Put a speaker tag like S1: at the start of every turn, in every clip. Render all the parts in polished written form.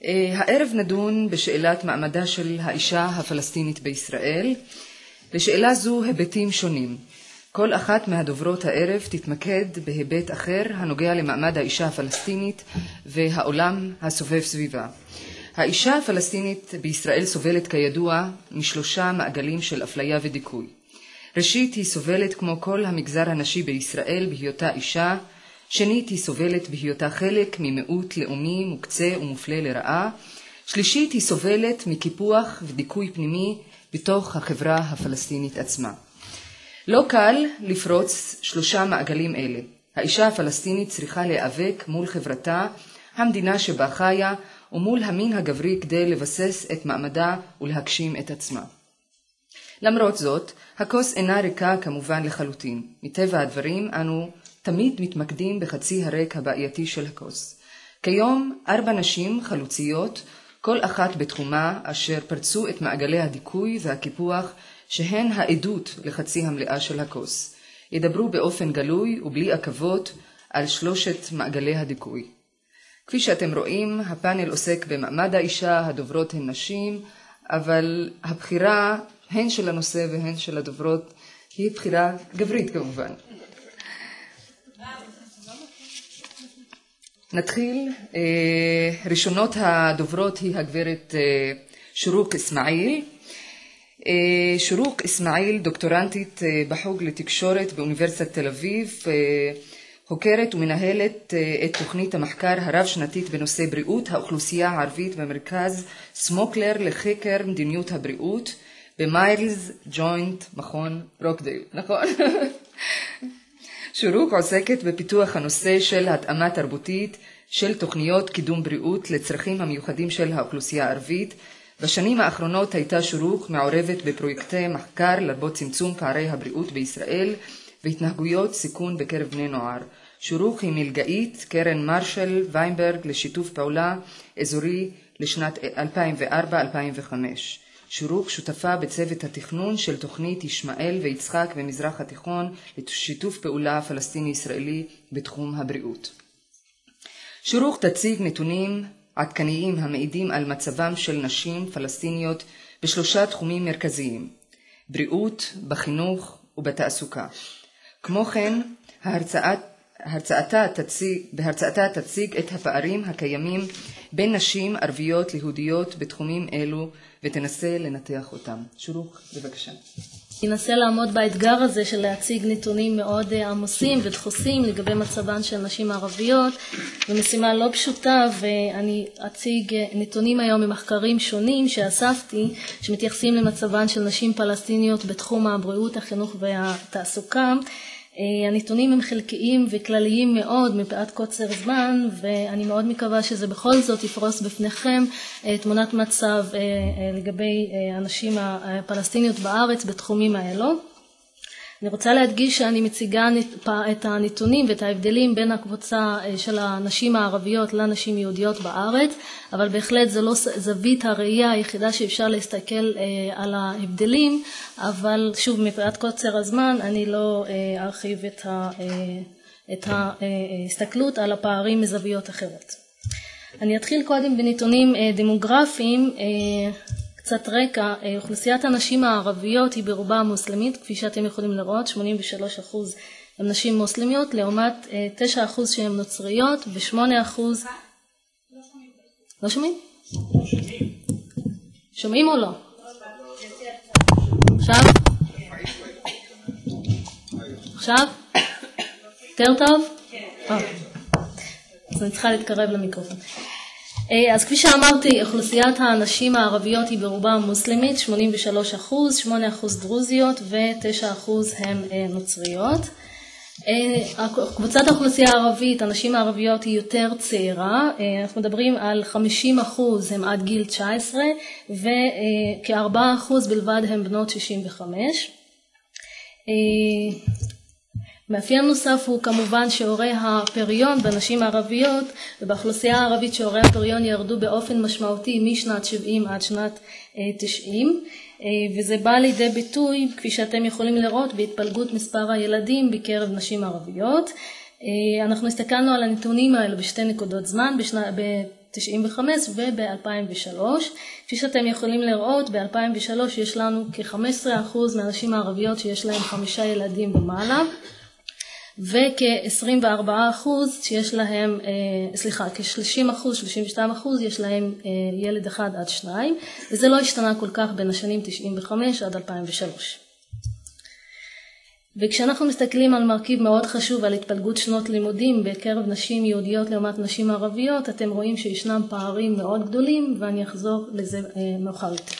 S1: הערב נדון בשאלת מעמדה של האישה הפלסטינית בישראל. לשאלה זו היבטים שונים. כל אחת מהדוברות הערב תתמקד בהיבט אחר הנוגע למעמד האישה הפלסטינית והעולם הסובב סביבה. האישה הפלסטינית בישראל סובלת כידוע משלושה מעגלים של אפליה ודיכוי. ראשית, היא סובלת כמו כל המגזר הנשי בישראל בהיותה אישה. שנית, היא סובלת בהיותה חלק ממיעוט לאומי מוקצה ומופלה לרעה. שלישית, היא סובלת מקיפוח ודיכוי פנימי בתוך החברה הפלסטינית עצמה. לא קל לפרוץ שלושה מעגלים אלה. האישה הפלסטינית צריכה להיאבק מול חברתה, המדינה שבה חיה, ומול המין הגברי כדי לבסס את מעמדה ולהגשים את עצמה. למרות זאת, הכוס אינה ריקה כמובן לחלוטין. מטבע הדברים אנו תמיד מתמקדים בחצי הריק הבעייתי של הכוס. כיום 4 נשים חלוציות, כל אחת בתחומה, אשר פרצו את מעגלי הדיכוי והקיפוח, שהן העדות לחצי המלאה של הכוס. ידברו באופן גלוי ובלי עכבות על 3 מעגלי הדיכוי. כפי שאתם רואים, הפאנל עוסק במעמד האישה, הדוברות הן נשים, אבל הבחירה הן של הנושא והן של הדוברות היא בחירה גברית כמובן. נתחיל. ראשונות הדוברות היא הגברת שורוק אסמאעיל. שורוק אסמאעיל דוקטורנטית בחוג לתקשורת באוניברסיטת תל אביב, חוקרת ומנהלת את תוכנית המחקר הרב-שנתית בנושא בריאות האוכלוסייה הערבית במרכז סמוקלר לחקר מדיניות הבריאות במיילס ג'וינט מכון רוקדייל. נכון? שורוק עוסקת בפיתוח הנושא של התאמה תרבותית של תוכניות קידום בריאות לצרכים המיוחדים של האוכלוסייה הערבית. בשנים האחרונות הייתה שורוק מעורבת בפרויקטי מחקר לרבות צמצום פערי הבריאות בישראל והתנהגויות סיכון בקרב בני נוער. שורוק היא מלגאית קרן מרשל ויינברג לשיתוף פעולה אזורי לשנת 2004-2005. שורוק שותפה בצוות התכנון של תוכנית ישמעאל ויצחק במזרח התיכון לשיתוף פעולה פלסטיני-ישראלי בתחום הבריאות. שורוק תציג נתונים עדכניים המעידים על מצבם של נשים פלסטיניות ב3 תחומים מרכזיים: בריאות, בחינוך ובתעסוקה. כמו כן, בהרצאתה תציג את הפערים הקיימים בין נשים ערביות ליהודיות בתחומים אלו ותנסה לנתח אותם. שורוק, בבקשה.
S2: ננסה לעמוד באתגר הזה של להציג נתונים מאוד עמוסים ודחוסים לגבי מצבן של נשים ערביות. זו משימה לא פשוטה, ואני אציג נתונים היום ממחקרים שונים שאספתי שמתייחסים למצבן של נשים פלסטיניות בתחום הבריאות, החינוך והתעסוקה. הנתונים הם חלקיים וכלליים מאוד מפאת קוצר זמן, ואני מאוד מקווה שזה בכל זאת יפרוס בפניכם תמונת מצב לגבי הנשים הפלסטיניות בארץ בתחומים האלו. אני רוצה להדגיש שאני מציגה את הנתונים ואת ההבדלים בין הקבוצה של הנשים הערביות לנשים יהודיות בארץ, אבל בהחלט זה לא זווית הראייה היחידה שאפשר להסתכל על ההבדלים, אבל שוב מפאת קוצר הזמן אני לא ארחיב את ההסתכלות על הפערים מזוויות אחרות. אני אתחיל קודם בנתונים דמוגרפיים. קצת רקע, אוכלוסיית הנשים הערביות היא ברובה מוסלמית, כפי שאתם יכולים לראות, 83% הן נשים מוסלמיות, לעומת 9% שהן נוצריות ו8%... לא שומעים? שומעים או לא? עכשיו? עכשיו? יותר טוב? אז אני צריכה להתקרב למיקרופון. אז כפי שאמרתי, אוכלוסיית הנשים הערביות היא ברובה מוסלמית, 83%, 8% דרוזיות ו9% הן נוצריות. קבוצת האוכלוסייה הערבית, הנשים הערביות היא יותר צעירה, אנחנו מדברים על 50% הם עד גיל 19 וכ4% בלבד הם בנות 65. מאפיין נוסף הוא כמובן שיעורי הפריון בנשים הערביות, ובאוכלוסייה הערבית שיעורי הפריון ירדו באופן משמעותי משנת 70 עד שנת 90, וזה בא לידי ביטוי, כפי שאתם יכולים לראות, בהתפלגות מספר הילדים בקרב נשים ערביות. אנחנו הסתכלנו על הנתונים האלה בשתי נקודות זמן, וב-2003. כפי שאתם יכולים לראות, ב-2003 יש לנו כ-15% מהנשים הערביות שיש להם 5 ילדים ומעלה, וכ-24% שיש להם, כ-30%, 32% יש להם ילד 1 עד 2, וזה לא השתנה כל כך בין השנים 95 עד 2003. וכשאנחנו מסתכלים על מרכיב מאוד חשוב על התפלגות שנות לימודים בקרב נשים יהודיות לעומת נשים ערביות, אתם רואים שישנם פערים מאוד גדולים, ואני אחזור לזה מאוחר יותר.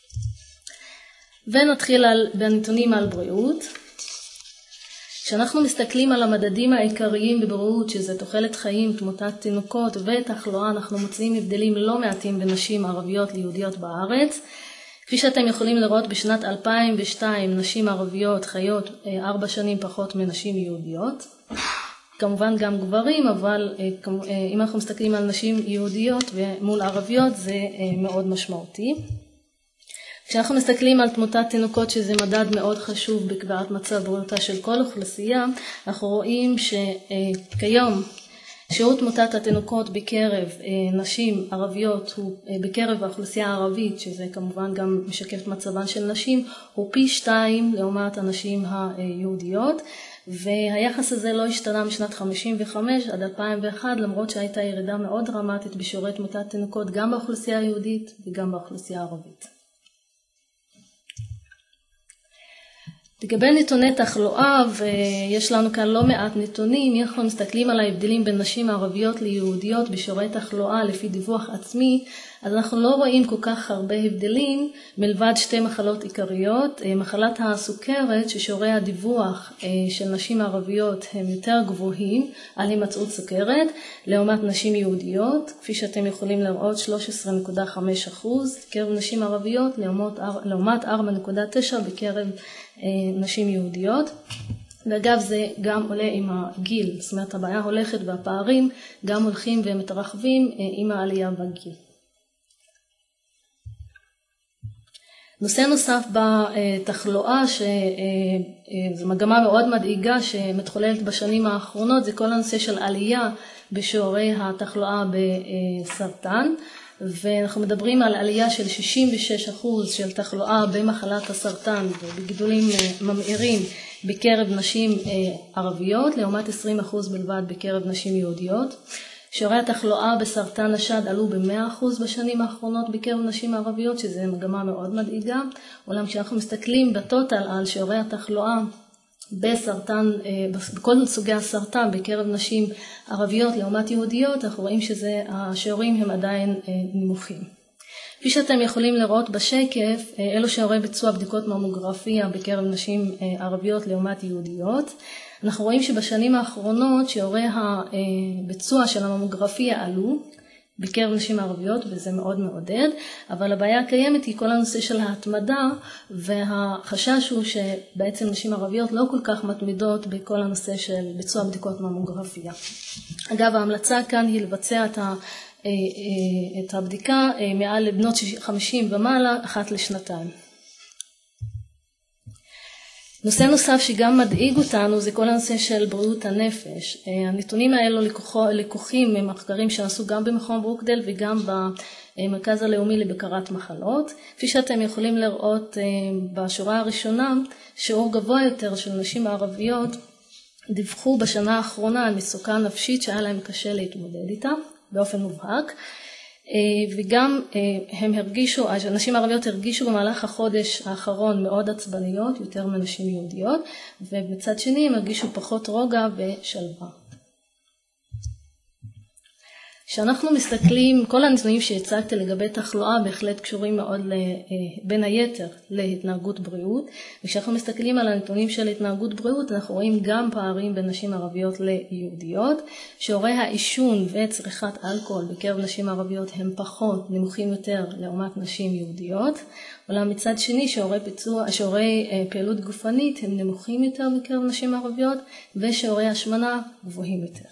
S2: ונתחיל בנתונים על בריאות. כשאנחנו מסתכלים על המדדים העיקריים בבריאות, שזה תוחלת חיים, תמותת תינוקות ותחלואה, אנחנו מוצאים הבדלים לא מעטים בין נשים ערביות ליהודיות בארץ. כפי שאתם יכולים לראות, בשנת 2002 נשים ערביות חיות 4 שנים פחות מנשים יהודיות. כמובן גם גברים, אבל אם אנחנו מסתכלים על נשים יהודיות ומול ערביות זה מאוד משמעותי. כשאנחנו מסתכלים על תמותת תינוקות, שזה מדד מאוד חשוב בקביעת מצב בריאותה של כל אוכלוסייה, אנחנו רואים שכיום שיעור תמותת התינוקות בקרב נשים ערביות, בקרב האוכלוסייה הערבית, שזה כמובן גם משקף מצבן של נשים, הוא פי 2 לעומת הנשים היהודיות, והיחס הזה לא השתנה משנת 55 עד 2001, למרות שהייתה ירידה מאוד דרמטית בשיעורי תמותת תינוקות גם באוכלוסייה היהודית וגם באוכלוסייה הערבית. לגבי נתוני תחלואה, ויש לנו כאן לא מעט נתונים, אם אנחנו מסתכלים על ההבדלים בין נשים ערביות ליהודיות בשיעורי תחלואה לפי דיווח עצמי, אז אנחנו לא רואים כל כך הרבה הבדלים מלבד 2 מחלות עיקריות. מחלת הסוכרת, ששיעורי הדיווח של נשים ערביות הם יותר גבוהים על הימצאות סוכרת לעומת נשים יהודיות, כפי שאתם יכולים לראות 13.5% בקרב נשים ערביות לעומת 4.9% בקרב נשים יהודיות. ואגב, זה גם עולה עם הגיל, זאת אומרת הבעיה הולכת והפערים גם הולכים ומתרחבים עם העלייה בגיל. נושא נוסף בתחלואה, שזו מגמה מאוד מדאיגה שמתחוללת בשנים האחרונות, זה כל הנושא של עלייה בשיעורי התחלואה בסרטן, ואנחנו מדברים על עלייה של 66% של תחלואה במחלת הסרטן ובגידולים ממאירים בקרב נשים ערביות, לעומת 20% בלבד בקרב נשים יהודיות. שיעורי התחלואה בסרטן השד עלו ב100% בשנים האחרונות בקרב נשים ערביות, שזה מגמה מאוד מדאיגה. אולם כשאנחנו מסתכלים בטוטל על שיעורי התחלואה בסרטן, בכל סוגי הסרטן בקרב נשים ערביות לעומת יהודיות, אנחנו רואים שהשיעורים הם עדיין נמוכים. כפי שאתם יכולים לראות בשקף, אלו שיעורי ביצוע בדיקות ממוגרפיה בקרב נשים ערביות לעומת יהודיות. אנחנו רואים שבשנים האחרונות שיעורי הביצוע של הממוגרפיה עלו בקרב נשים ערביות, וזה מאוד מעודד, אבל הבעיה הקיימת היא כל הנושא של ההתמדה, והחשש הוא שבעצם נשים ערביות לא כל כך מתמידות בכל הנושא של ביצוע בדיקות ממוגרפיה. אגב, ההמלצה כאן היא לבצע את הבדיקה מעל לבנות 50 ומעלה, 1 לשנתיים. נושא נוסף שגם מדאיג אותנו זה כל הנושא של בריאות הנפש. הנתונים האלו לקוחים ממחקרים שעשו גם במכון ברוקדייל וגם במרכז הלאומי לבקרת מחלות. כפי שאתם יכולים לראות בשורה הראשונה, שיעור גבוה יותר של נשים הערביות דיווחו בשנה האחרונה על מצוקה נפשית שהיה להם קשה להתמודד איתה באופן מובהק. וגם הנשים הערביות הרגישו במהלך החודש האחרון מאוד עצבניות, יותר מנשים יהודיות, ובצד שני הם הרגישו פחות רוגע ושלווה. כשאנחנו מסתכלים, כל הנתונים שהצגתי לגבי תחלואה בהחלט קשורים מאוד בין היתר להתנהגות בריאות, וכשאנחנו מסתכלים על הנתונים של התנהגות בריאות, אנחנו רואים גם פערים בין נשים ערביות ליהודיות. שיעורי העישון וצריכת אלכוהול בקרב נשים ערביות הם פחות נמוכים יותר לעומת נשים יהודיות, אולם מצד שני שיעורי פעילות גופנית הם נמוכים יותר בקרב נשים ערביות, ושיעורי השמנה גבוהים יותר.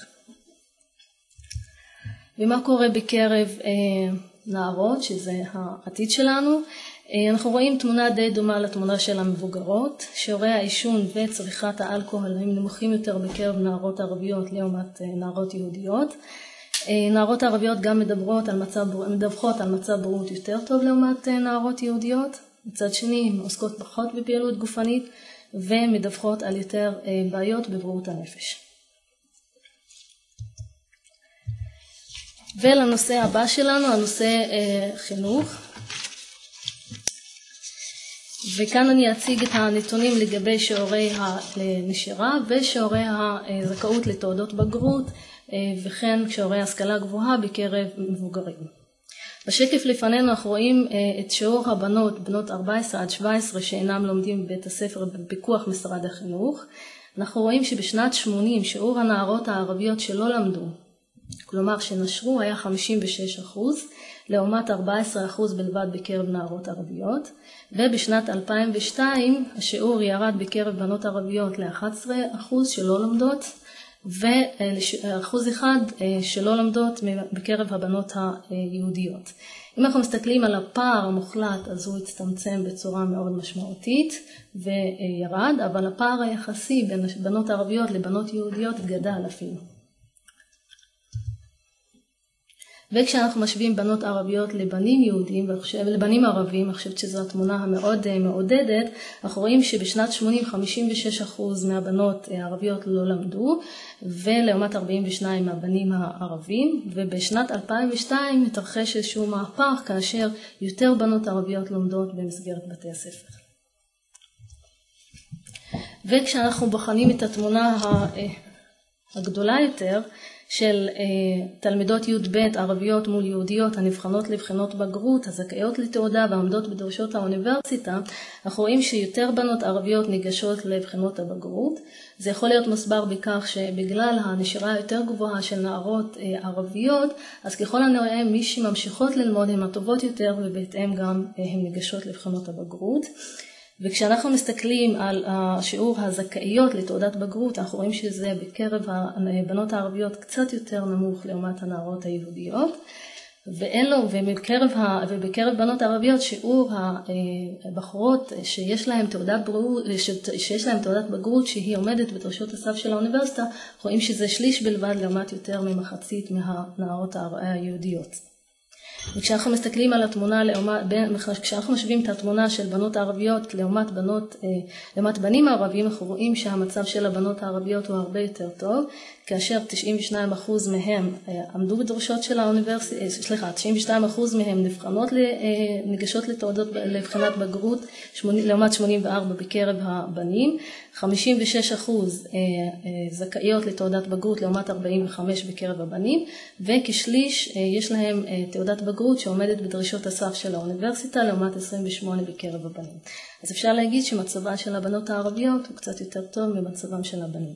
S2: ומה קורה בקרב נערות, שזה העתיד שלנו? אנחנו רואים תמונה די דומה לתמונה של המבוגרות. שיעורי העישון וצריכת האלכוהול הם נמוכים יותר בקרב נערות ערביות לעומת נערות יהודיות. נערות ערביות גם מדווחות על מצב בריאות יותר טוב לעומת נערות יהודיות. מצד שני, הן עוסקות פחות בפעילות גופנית ומדווחות על יותר בעיות בבריאות הנפש. ולנושא הבא שלנו, הנושא חינוך. וכאן אני אציג את הנתונים לגבי שיעורי הנשירה ושיעורי הזכאות לתעודות בגרות וכן שיעורי השכלה גבוהה בקרב מבוגרים. בשקף לפנינו אנחנו רואים את שיעור הבנות, בנות 14 עד 17 שאינם לומדים בבית הספר בפיקוח משרד החינוך. אנחנו רואים שבשנת 80 שיעור הנערות הערביות שלא למדו, כלומר שנשרו, היה 56%, לעומת 14% בלבד בקרב נערות ערביות, ובשנת 2002 השיעור ירד בקרב בנות ערביות ל-11% שלא לומדות, ו1% שלא לומדות בקרב הבנות היהודיות. אם אנחנו מסתכלים על הפער המוחלט, אז הוא הצטמצם בצורה מאוד משמעותית וירד, אבל הפער היחסי בין בנות ערביות לבנות יהודיות גדל אפילו. וכשאנחנו משווים בנות ערביות לבנים יהודים ולבנים ערבים, אני חושבת שזו התמונה המאוד מעודדת, אנחנו רואים שבשנת 80 56% מהבנות הערביות לא למדו, ולעומת 42 מהבנים הערבים, ובשנת 2002 התרחש איזשהו מהפך כאשר יותר בנות ערביות לומדות במסגרת בתי הספר. וכשאנחנו בוחנים את התמונה הגדולה יותר, של תלמידות י"ב ערביות מול יהודיות הנבחנות לבחינות בגרות, הזכאיות לתעודה ועומדות בדרישות האוניברסיטה, אנחנו רואים שיותר בנות ערביות ניגשות לבחינות הבגרות. זה יכול להיות מסבר בכך שבגלל הנשירה היותר גבוהה של נערות ערביות, אז ככל הנראה מי שממשיכות ללמוד הן הטובות יותר ובהתאם גם הן ניגשות לבחינות הבגרות. וכשאנחנו מסתכלים על שיעור הזכאיות לתעודת בגרות, אנחנו רואים שזה בקרב הבנות הערביות קצת יותר נמוך לעומת הנערות היהודיות, ובקרב בנות הערביות שיעור הבחורות שיש להן תעודת בגרות שהיא עומדת בדרישות הסף של האוניברסיטה, רואים שזה שליש בלבד לעומת יותר ממחצית מהנערות היהודיות. וכשאנחנו מסתכלים על התמונה, כשאנחנו משווים את התמונה של בנות הערביות לעומת בנים הערבים, אנחנו רואים שהמצב של הבנות הערביות הוא הרבה יותר טוב, כאשר 92% מהם עמדו בדרישות של האוניברסיטה, 92% מהם ניגשות לתעודות לבחינת בגרות, לעומת 84 בקרב הבנים, 56% זכאיות לתעודת בגרות לעומת 45 בקרב הבנים, וכשליש יש להם תעודת בגרות שעומדת בדרישות הסף של האוניברסיטה לעומת 28 בקרב הבנים. אז אפשר להגיד שמצבה של הבנות הערביות הוא קצת יותר טוב ממצבם של הבנים.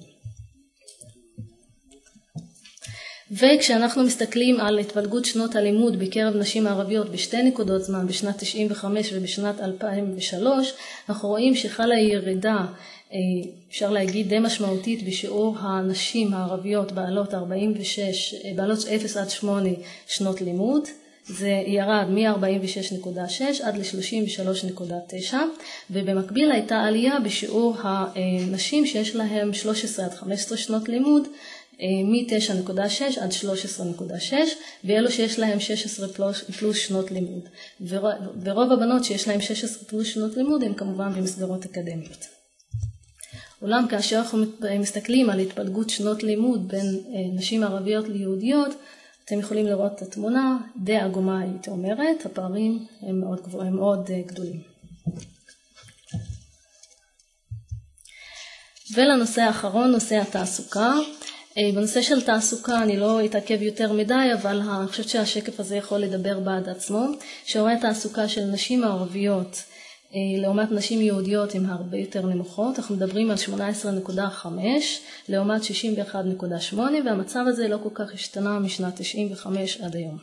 S2: וכשאנחנו מסתכלים על התפלגות שנות הלימוד בקרב נשים הערביות בשתי נקודות זמן, בשנת 95 ובשנת 2003, אנחנו רואים שחלה ירידה, אפשר להגיד די משמעותית, בשיעור הנשים הערביות בעלות 0 עד 8 שנות לימוד. זה ירד מ-46.6 עד ל-33.9, ובמקביל הייתה עלייה בשיעור הנשים שיש להם 13 עד 15 שנות לימוד, מ-9.6 עד 13.6, ואלו שיש להם 16 פלוס שנות לימוד. ורוב הבנות שיש להם 16 פלוס שנות לימוד הן כמובן במסגרות אקדמיות. אולם כאשר אנחנו מסתכלים על התפלגות שנות לימוד בין נשים ערביות ליהודיות, אתם יכולים לראות את התמונה די עגומה, הייתי אומרת, הפערים הם מאוד גדולים. ולנושא האחרון, נושא התעסוקה. בנושא של תעסוקה אני לא אתעכב יותר מדי, אבל אני חושבת שהשקף הזה יכול לדבר בעד עצמו. שיעורי התעסוקה של נשים הערביות לעומת נשים יהודיות הן הרבה יותר נמוכות. אנחנו מדברים על 18.5 לעומת 61.8, והמצב הזה לא כל כך השתנה משנת 95 עד היום.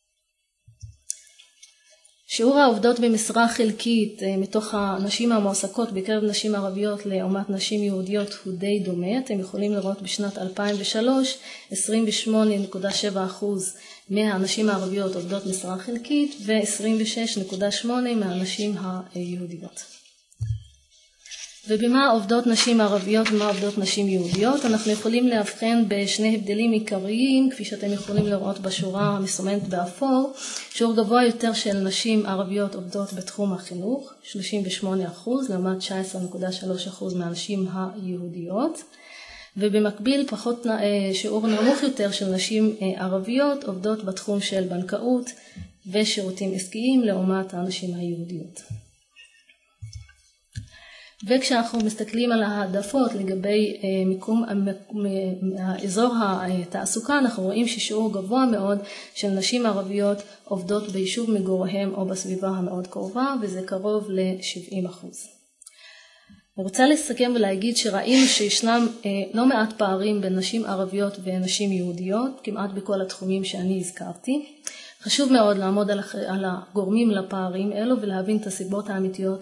S2: שיעור העובדות במשרה חלקית מתוך הנשים המועסקות בקרב נשים ערביות לעומת נשים יהודיות הוא די דומה. אתם יכולים לראות בשנת 2003 28.7% מהנשים הערביות עובדות משרה חלקית ו-26.8% מהנשים היהודיות. ובמה עובדות נשים ערביות ומה עובדות נשים יהודיות. אנחנו יכולים להבחן בשני הבדלים עיקריים, כפי שאתם יכולים לראות בשורה המסומנת באפור. שיעור גבוה יותר של נשים ערביות עובדות בתחום החינוך, 38%, לעומת 19.3% מהנשים היהודיות. ובמקביל שיעור נמוך יותר של נשים ערביות עובדות בתחום של בנקאות ושירותים עסקיים לעומת הנשים היהודיות. וכשאנחנו מסתכלים על העדפות לגבי מיקום אזור התעסוקה, אנחנו רואים ששיעור גבוה מאוד של נשים ערביות עובדות ביישוב מגוריהם או בסביבה המאוד קרובה, וזה קרוב ל-70%. אני רוצה לסכם ולהגיד שראינו שישנם לא מעט פערים בין נשים ערביות ונשים יהודיות, כמעט בכל התחומים שאני הזכרתי. חשוב מאוד לעמוד על הגורמים לפערים אלו ולהבין את הסיבות האמיתיות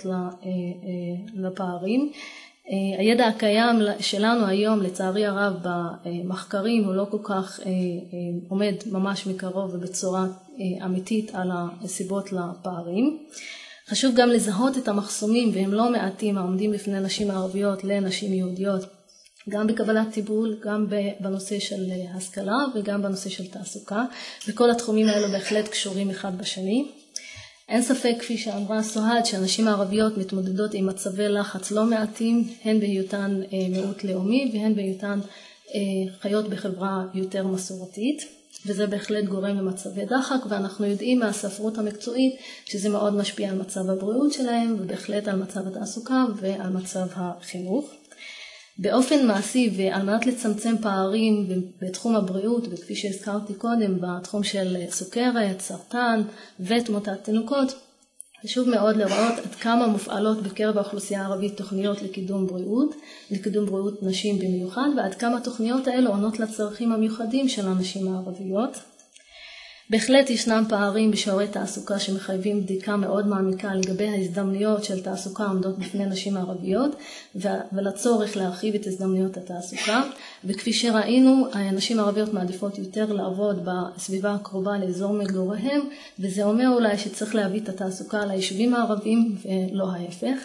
S2: לפערים. הידע הקיים שלנו היום, לצערי הרב, במחקרים הוא לא כל כך עומד ממש מקרוב ובצורה אמיתית על הסיבות לפערים. חשוב גם לזהות את המחסומים, והם לא מעטים העומדים בפני נשים ערביות לנשים יהודיות, גם בקבלת טיפול, גם בנושא של השכלה וגם בנושא של תעסוקה, וכל התחומים האלו בהחלט קשורים אחד בשני. אין ספק, כפי שאמרה סוהד, שהנשים הערביות מתמודדות עם מצבי לחץ לא מעטים, הן בהיותן מיעוט לאומי והן בהיותן חיות בחברה יותר מסורתית, וזה בהחלט גורם למצבי דחק, ואנחנו יודעים מהספרות המקצועית שזה מאוד משפיע על מצב הבריאות שלהם, ובהחלט על מצב התעסוקה ועל מצב החינוך. באופן מעשי ועל מנת לצמצם פערים בתחום הבריאות, וכפי שהזכרתי קודם, בתחום של סוכרת, סרטן ותמותת תינוקות, חשוב מאוד לראות עד כמה מופעלות בקרב האוכלוסייה הערבית תוכניות לקידום בריאות נשים במיוחד, ועד כמה תוכניות האלו עונות לצרכים המיוחדים של הנשים הערביות. בהחלט ישנם פערים בשיעורי תעסוקה שמחייבים בדיקה מאוד מעמיקה לגבי ההזדמנויות של תעסוקה עומדות בפני נשים ערביות ולצורך להרחיב את הזדמנויות התעסוקה. וכפי שראינו, הנשים הערביות מעדיפות יותר לעבוד בסביבה הקרובה לאזור מגוריהם, וזה אומר אולי שצריך להביא את התעסוקה ליישובים הערבים ולא ההפך.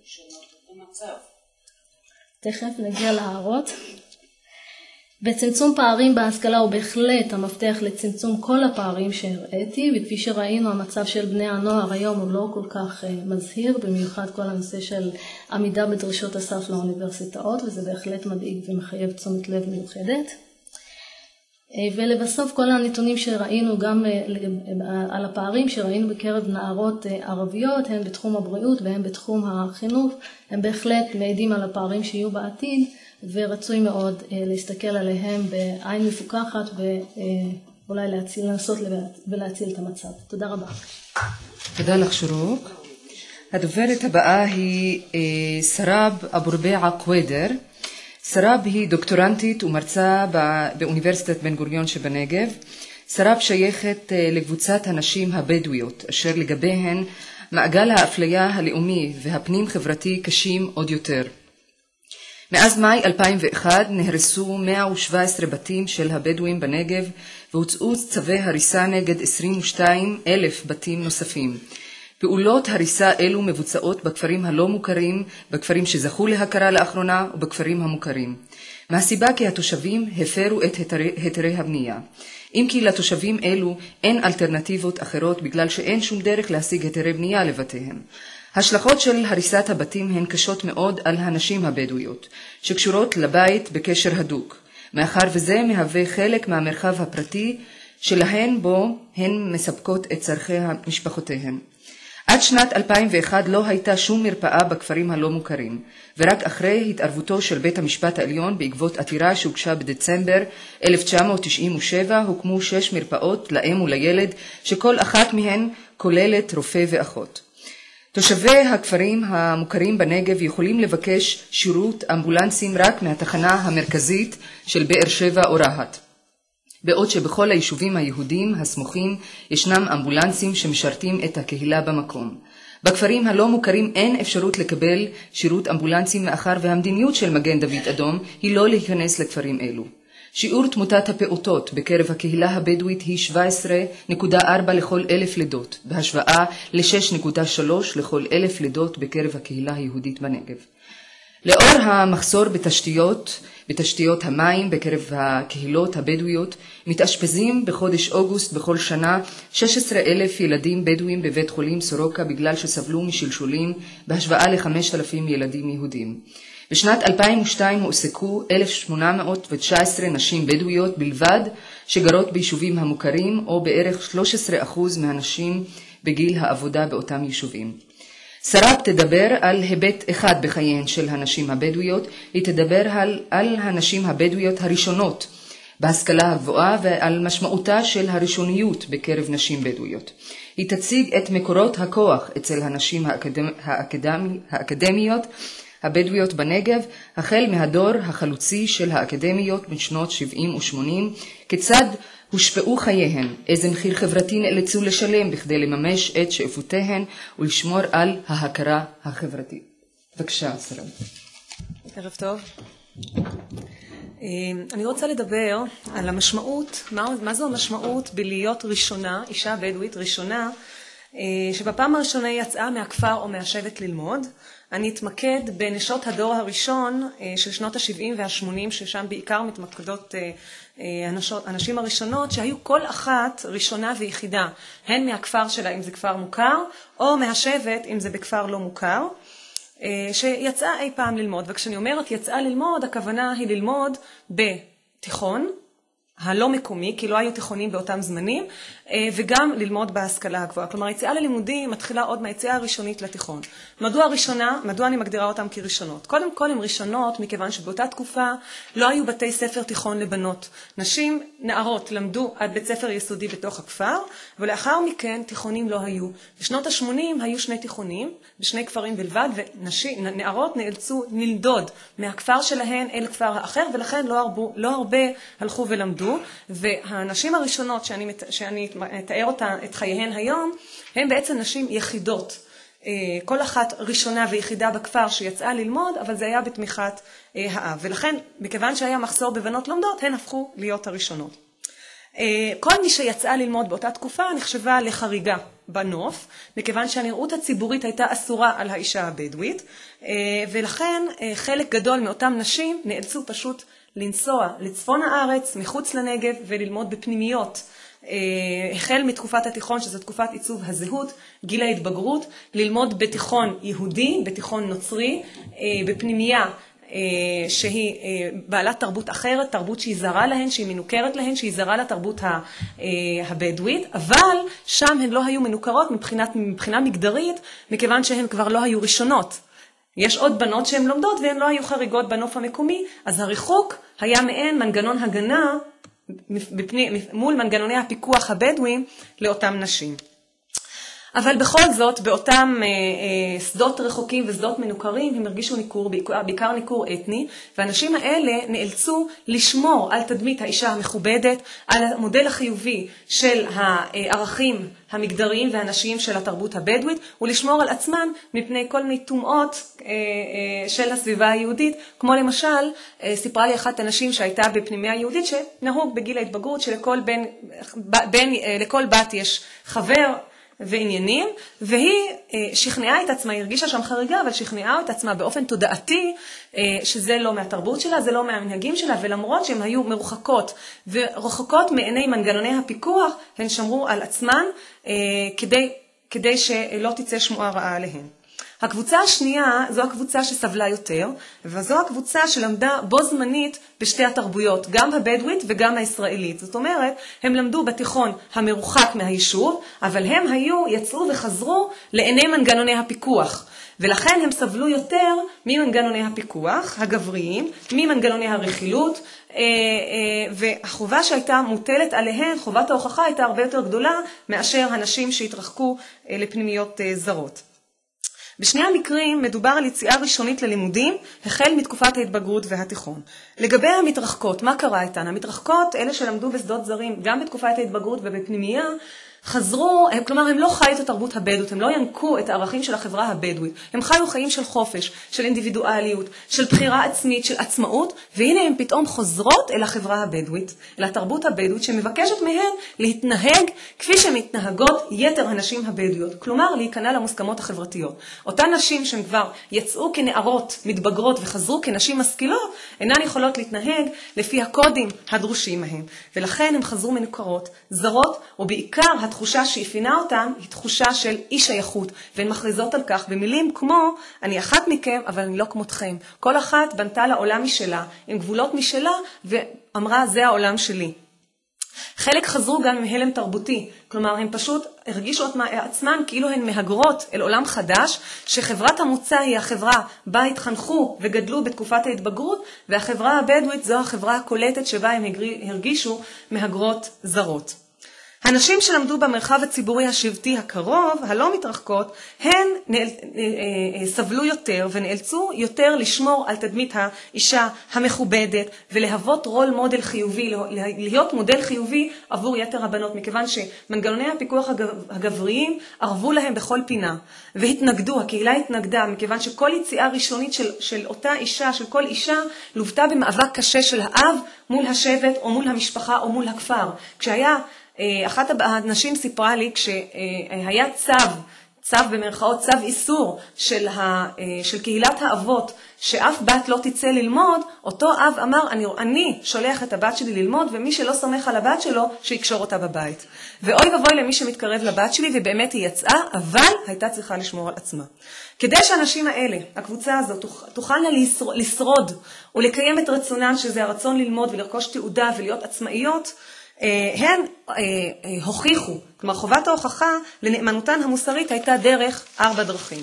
S2: תכף נגיע להערות. בצמצום פערים בהשכלה הוא בהחלט המפתח לצמצום כל הפערים שהראיתי, וכפי שראינו המצב של בני הנוער היום הוא לא כל כך מזהיר, במיוחד כל הנושא של עמידה בדרישות הסף לאוניברסיטאות, וזה בהחלט מדאיג ומחייב תשומת לב מיוחדת. ולבסוף כל הנתונים שראינו גם על הפערים שראינו בקרב נערות ערביות, הן בתחום הבריאות והן בתחום החינוך, הם בהחלט מעידים על הפערים שיהיו בעתיד, ורצוי מאוד להסתכל עליהם בעין מפוקחת ואולי לנסות ולהציל את המצב. תודה רבה.
S1: תודה לך שרוק. הדוברת הבאה היא סרב אבו רביע קווידר. סרב היא דוקטורנטית ומרצה באוניברסיטת בן גוריון שבנגב. סרב שייכת לקבוצת הנשים הבדואיות, אשר לגביהן מעגל האפליה הלאומי והפנים חברתי קשים עוד יותר. מאז מאי 2001 נהרסו 117 בתים של הבדואים בנגב והוצאו צווי הריסה נגד 22,000 בתים נוספים. פעולות הריסה אלו מבוצעות בכפרים הלא מוכרים, בכפרים שזכו להכרה לאחרונה ובכפרים המוכרים. מהסיבה כי התושבים הפרו את היתרי הבנייה. אם כי לתושבים אלו אין אלטרנטיבות אחרות בגלל שאין שום דרך להשיג היתרי בנייה לבתיהם. השלכות של הריסת הבתים הן קשות מאוד על הנשים הבדואיות, שקשורות לבית בקשר הדוק, מאחר וזה מהווה חלק מהמרחב הפרטי שלהן בו הן מספקות את צורכי משפחותיהן. עד שנת 2001 לא הייתה שום מרפאה בכפרים הלא מוכרים, ורק אחרי התערבותו של בית המשפט העליון בעקבות עתירה שהוגשה בדצמבר 1997 הוקמו 6 מרפאות לאם ולילד, שכל אחת מהן כוללת רופא ואחות. תושבי הכפרים המוכרים בנגב יכולים לבקש שירות אמבולנסים רק מהתחנה המרכזית של באר שבע או רהט, בעוד שבכל היישובים היהודים הסמוכים ישנם אמבולנסים שמשרתים את הקהילה במקום. בכפרים הלא מוכרים אין אפשרות לקבל שירות אמבולנסים מאחר והמדיניות של מגן דוד אדום היא לא להיכנס לכפרים אלו. שיעור תמותת הפעוטות בקרב הקהילה הבדואית היא 17.4 לכל 1,000 לידות, בהשוואה ל-6.3 לכל 1,000 לידות בקרב הקהילה היהודית בנגב. לאור המחסור בתשתיות המים בקרב הקהילות הבדואיות, מתאשפזים בחודש אוגוסט בכל שנה 16,000 ילדים בדואים בבית חולים סורוקה בגלל שסבלו משלשולים בהשוואה ל5,000 ילדים יהודים. בשנת 2002 הועסקו 1,819 נשים בדואיות בלבד שגרות ביישובים המוכרים, או בערך 13% מהנשים בגיל העבודה באותם יישובים. שרה תדבר על היבט אחד בחייהן של הנשים הבדואיות, היא תדבר על הנשים הבדואיות הראשונות בהשכלה הגבוהה ועל משמעותה של הראשוניות בקרב נשים בדואיות. היא תציג את מקורות הכוח אצל הנשים האקדמיות הבדואיות בנגב, החל מהדור החלוצי של האקדמיות משנות 70 ו-80, כיצד הושפעו חייהן, איזה מחיר חברתי נאלצו לשלם בכדי לממש את שאיפותיהן ולשמור על ההכרה החברתית. בבקשה, שרה.
S3: ערב טוב. אני רוצה לדבר על המשמעות, מה זו המשמעות בלהיות ראשונה, אישה בדואית ראשונה, שבפעם הראשונה יצאה מהכפר או מהשבט ללמוד. אני אתמקד בנשות הדור הראשון של שנות ה-70 וה-80, ששם בעיקר מתמקדות הנשים הראשונות, שהיו כל אחת ראשונה ויחידה, הן מהכפר שלה אם זה כפר מוכר, או מהשבט אם זה בכפר לא מוכר, שיצאה אי פעם ללמוד. וכשאני אומרת יצאה ללמוד, הכוונה היא ללמוד בתיכון, הלא מקומי, כי לא היו תיכונים באותם זמנים, וגם ללמוד בהשכלה הגבוהה. כלומר, יציאה ללימודים מתחילה עוד מהיציאה הראשונית לתיכון. מדוע אני מגדירה אותם כראשונות? קודם כל הן ראשונות, מכיוון שבאותה תקופה לא היו בתי ספר תיכון לבנות. נשים, נערות, למדו עד בית ספר יסודי בתוך הכפר, ולאחר מכן תיכונים לא היו. בשנות ה-80 היו 2 תיכונים, בשני כפרים בלבד, ונערות נאלצו לנדוד מהכפר שלהן אל הכפר האחר, ולכן לא הרבה הלכו ולמדו. והנשים הראשונות שאני אתאר את חייהן היום, הן בעצם נשים יחידות. כל אחת ראשונה ויחידה בכפר שיצאה ללמוד, אבל זה היה בתמיכת האב. ולכן, מכיוון שהיה מחסור בבנות לומדות, הן הפכו להיות הראשונות. כל מי שיצאה ללמוד באותה תקופה נחשבה לחריגה בנוף, מכיוון שהנראות הציבורית הייתה אסורה על האישה הבדואית, ולכן חלק גדול מאותם נשים נאלצו פשוט לנסוע לצפון הארץ, מחוץ לנגב, וללמוד בפנימיות. החל מתקופת התיכון, שזו תקופת עיצוב הזהות, גיל ההתבגרות, ללמוד בתיכון יהודי, בתיכון נוצרי, בפנימייה שהיא בעלת תרבות אחרת, תרבות שהיא זרה להן, שהיא מנוכרת להן, שהיא זרה לתרבות הבדואית, אבל שם הן לא היו מנוכרות מבחינה מגדרית, מכיוון שהן כבר לא היו ראשונות. יש עוד בנות שהן לומדות והן לא היו חריגות בנוף המקומי, אז הריחוק היה מעין מנגנון הגנה מול מנגנוני הפיקוח הבדואים לאותם נשים. אבל בכל זאת, באותם שדות רחוקים ושדות מנוכרים, הם הרגישו ניכור, בעיקר ניכור אתני, והאנשים האלה נאלצו לשמור על תדמית האישה המכובדת, על המודל החיובי של הערכים המגדריים והנשיים של התרבות הבדואית, ולשמור על עצמן מפני כל מיני טומאות של הסביבה היהודית, כמו למשל, סיפרה לי אחת הנשים שהייתה בפנימיה היהודית, שנהוג בגיל ההתבגרות שלכל לכל בת יש חבר, ועניינים, והיא שכנעה את עצמה, היא הרגישה שם חריגה, אבל שכנעה את עצמה באופן תודעתי, שזה לא מהתרבות שלה, זה לא מהמנהגים שלה, ולמרות שהן היו מרוחקות ורחוקות מעיני מנגנוני הפיקוח, הן שמרו על עצמן כדי שלא תצא שמועה רעה עליהן. הקבוצה השנייה זו הקבוצה שסבלה יותר, וזו הקבוצה שלמדה בו זמנית בשתי התרבויות, גם הבדואית וגם הישראלית. זאת אומרת, הם למדו בתיכון המרוחק מהיישוב, אבל הם יצאו וחזרו לעיני מנגנוני הפיקוח. ולכן הם סבלו יותר ממנגנוני הפיקוח הגבריים, ממנגנוני הרכילות, והחובה שהייתה מוטלת עליהן, חובת ההוכחה הייתה הרבה יותר גדולה מאשר הנשים שהתרחקו לפנימיות זרות. בשני המקרים מדובר על יציאה ראשונית ללימודים, החל מתקופת ההתבגרות והתיכון. לגבי המתרחקות, מה קרה איתן? המתרחקות, אלה שלמדו בשדות זרים, גם בתקופת ההתבגרות ובפנימייה, חזרו, כלומר הם לא חיו את התרבות הבדואית, הם לא ינקו את הערכים של החברה הבדואית, הם חיו חיים של חופש, של אינדיבידואליות, של בחירה עצמית, של עצמאות, והנה הם פתאום חוזרות אל החברה הבדואית, אל התרבות הבדואית שמבקשת מהן להתנהג כפי שמתנהגות יתר הנשים הבדואיות, כלומר להיכנע למוסכמות החברתיות. אותן נשים שהן כבר יצאו כנערות, מתבגרות וחזרו כנשים משכילות, אינן יכולות להתנהג לפי הקודים הדרושים מהם, ולכן הן חזרו מנוכרות, זרות, ובעיקר התחושה שאפינה אותן היא תחושה של אי שייכות, והן מכריזות על כך במילים כמו, אני אחת מכם, אבל אני לא כמותכם. כל אחת בנתה לעולם משלה, עם גבולות משלה, ואמרה, זה העולם שלי. חלק חזרו גם עם הלם תרבותי, כלומר הם פשוט הרגישו את עצמן כאילו הן מהגרות אל עולם חדש, שחברת המוצא היא החברה בה התחנכו וגדלו בתקופת ההתבגרות, והחברה הבדואית זו החברה הקולטת שבה הם הרגישו מהגרות זרות. הנשים שלמדו במרחב הציבורי השבטי הקרוב, הלא מתרחקות, הן סבלו יותר ונאלצו יותר לשמור על תדמית האישה המכובדת ולהוות רול מודל חיובי, להיות מודל חיובי עבור יתר הבנות, מכיוון שמנגנוני הפיקוח הגבריים ערבו להם בכל פינה והתנגדו, הקהילה התנגדה, מכיוון שכל יציאה ראשונית של אותה אישה, של כל אישה, לוותה במאבק קשה של האב מול השבט או מול המשפחה או מול הכפר. כשהיה אחת הנשים סיפרה לי כשהיה צו במרכאות, צו איסור של קהילת האבות, שאף בת לא תצא ללמוד, אותו אב אמר, אני שולח את הבת שלי ללמוד, ומי שלא סומך על הבת שלו, שיקשור אותה בבית. ואוי ובוי למי שמתקרב לבת שלי, ובאמת היא יצאה, אבל הייתה צריכה לשמור על עצמה. כדי שהאנשים האלה, הקבוצה הזאת, תוכלנה לשרוד, ולקיים את רצונן, שזה הרצון ללמוד ולרכוש תעודה ולהיות עצמאיות, הן הוכיחו, כלומר חובת ההוכחה לנאמנותן המוסרית הייתה דרך 4 דרכים.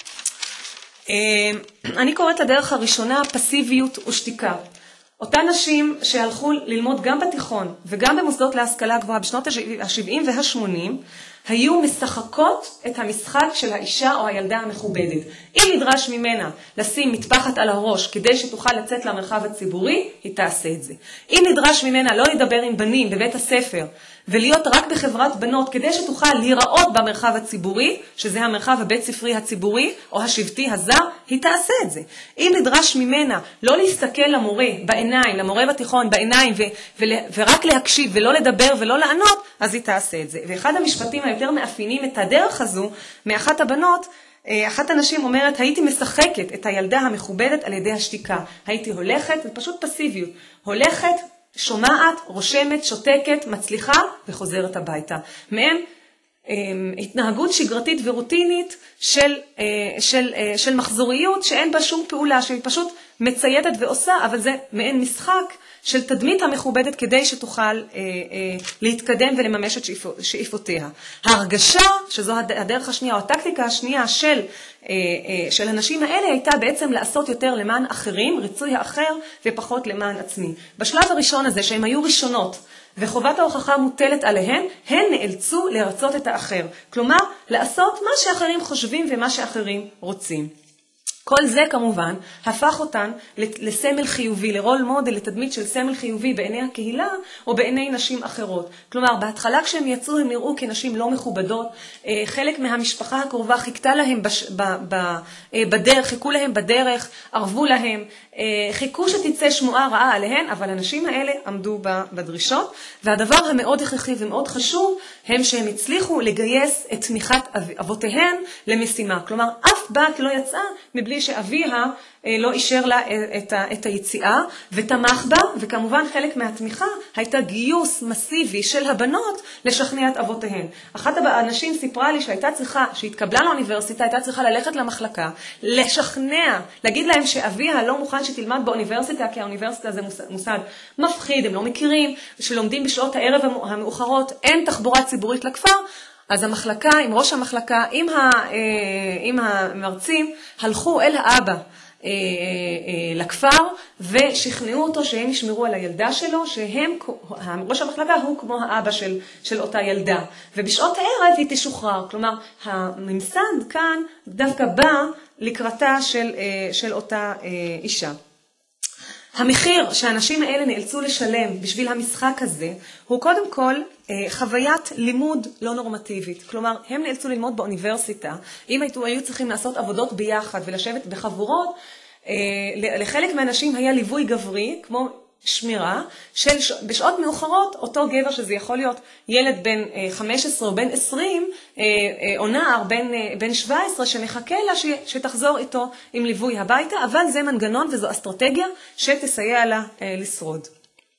S3: אני קוראת לדרך הראשונה פסיביות ושתיקה. אותן נשים שהלכו ללמוד גם בתיכון וגם במוסדות להשכלה גבוהה בשנות ה-70 וה-80, היו משחקות את המשחק של האישה או הילדה המכובדת. אם נדרש ממנה לשים מטפחת על הראש כדי שתוכל לצאת למרחב הציבורי, היא תעשה את זה. אם נדרש ממנה לא לדבר עם בנים בבית הספר ולהיות רק בחברת בנות כדי שתוכל להיראות במרחב הציבורי, שזה המרחב הבית ספרי הציבורי או השבטי הזר, היא תעשה את זה. אם נדרש ממנה לא להסתכל למורה בעיניים, למורה בתיכון בעיניים ורק להקשיב ולא לדבר ולא לענות, אז היא תעשה את זה. ואחד המשפטים היותר מאפיינים את הדרך הזו מאחת הבנות, אחת הנשים אומרת, הייתי משחקת את הילדה המכובדת על ידי השתיקה. הייתי הולכת, ופשוט פסיביות, הולכת, שומעת, רושמת, שותקת, מצליחה וחוזרת הביתה. מהם התנהגות שגרתית ורוטינית של מחזוריות שאין בה שום פעולה, שהיא פשוט מציידת ועושה, אבל זה מעין משחק של תדמית המכובדת כדי שתוכל להתקדם ולממש את שאיפותיה. ההרגשה, שזו הדרך השנייה או הטקטיקה השנייה של הנשים האלה, הייתה בעצם לעשות יותר למען אחרים, ריצוי האחר, ופחות למען עצמי. בשלב הראשון הזה, שהן היו ראשונות, וחובת ההוכחה מוטלת עליהן, הן נאלצו לרצות את האחר. כלומר, לעשות מה שאחרים חושבים ומה שאחרים רוצים. כל זה כמובן הפך אותן לסמל חיובי, לרול מודל, לתדמית של סמל חיובי בעיני הקהילה או בעיני נשים אחרות. כלומר, בהתחלה כשהם יצאו הם נראו כנשים לא מכובדות, חלק מהמשפחה הקרובה חיכתה להם בדרך, חיכו להם בדרך, ערבו להם, חיכו שתצא שמועה רעה עליהן, אבל הנשים האלה עמדו בדרישות, והדבר המאוד הכרחי ומאוד חשוב הם שהם הצליחו לגייס את תמיכת אבותיהן למשימה. כלומר, אף בת לא יצאה מבלי שאביה לא אישר לה את היציאה ותמך בה, וכמובן חלק מהתמיכה הייתה גיוס מסיבי של הבנות לשכנע את אבותיהן. אחת האנשים סיפרה לי שהתקבלה לאוניברסיטה, הייתה צריכה ללכת למחלקה, לשכנע, להגיד להם שאביה לא מוכן שתלמד באוניברסיטה, כי האוניברסיטה זה מוסד מפחיד, הם לא מכירים, שלומדים בשעות הערב המאוחרות, אין תחבורה ציבורית לכפר, אז המחלקה, עם ראש המחלקה, עם המרצים, הלכו אל האבא לכפר, ושכנעו אותו שהם ישמרו על הילדה שלו, ראש המחלקה הוא כמו האבא של אותה ילדה. ובשעות הערב היא תשוחרר. כלומר, הממסד כאן דווקא בא לקראתה של אותה אישה. המחיר שהאנשים האלה נאלצו לשלם בשביל המשחק הזה, הוא קודם כל חוויית לימוד לא נורמטיבית. כלומר, הם נאלצו ללמוד באוניברסיטה. אם היו צריכים לעשות עבודות ביחד ולשבת בחבורות, לחלק מהאנשים היה ליווי גברי, כמו שמירה, בשעות מאוחרות, אותו גבר שזה יכול להיות ילד בן 15 או בן 20, או נער בן 17, שמחכה לה שתחזור איתו עם ליווי הביתה, אבל זה מנגנון וזו אסטרטגיה שתסייע לה לשרוד.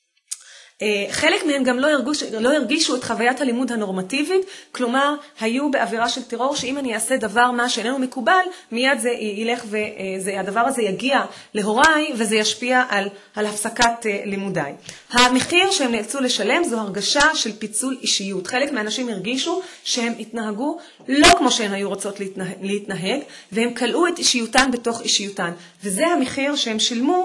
S3: חלק מהם גם לא הרגישו את חוויית הלימוד הנורמטיבית, כלומר, היו באווירה של טרור, שאם אני אעשה דבר מה שאיננו מקובל, מיד זה ילך והדבר הזה יגיע להוריי, וזה ישפיע על הפסקת לימודיי. המחיר שהם נאלצו לשלם זו הרגשה של פיצול אישיות. חלק מהאנשים הרגישו שהם התנהגו לא כמו שהן היו רוצות להתנהג, והם קלעו את אישיותן בתוך אישיותן. וזה המחיר שהם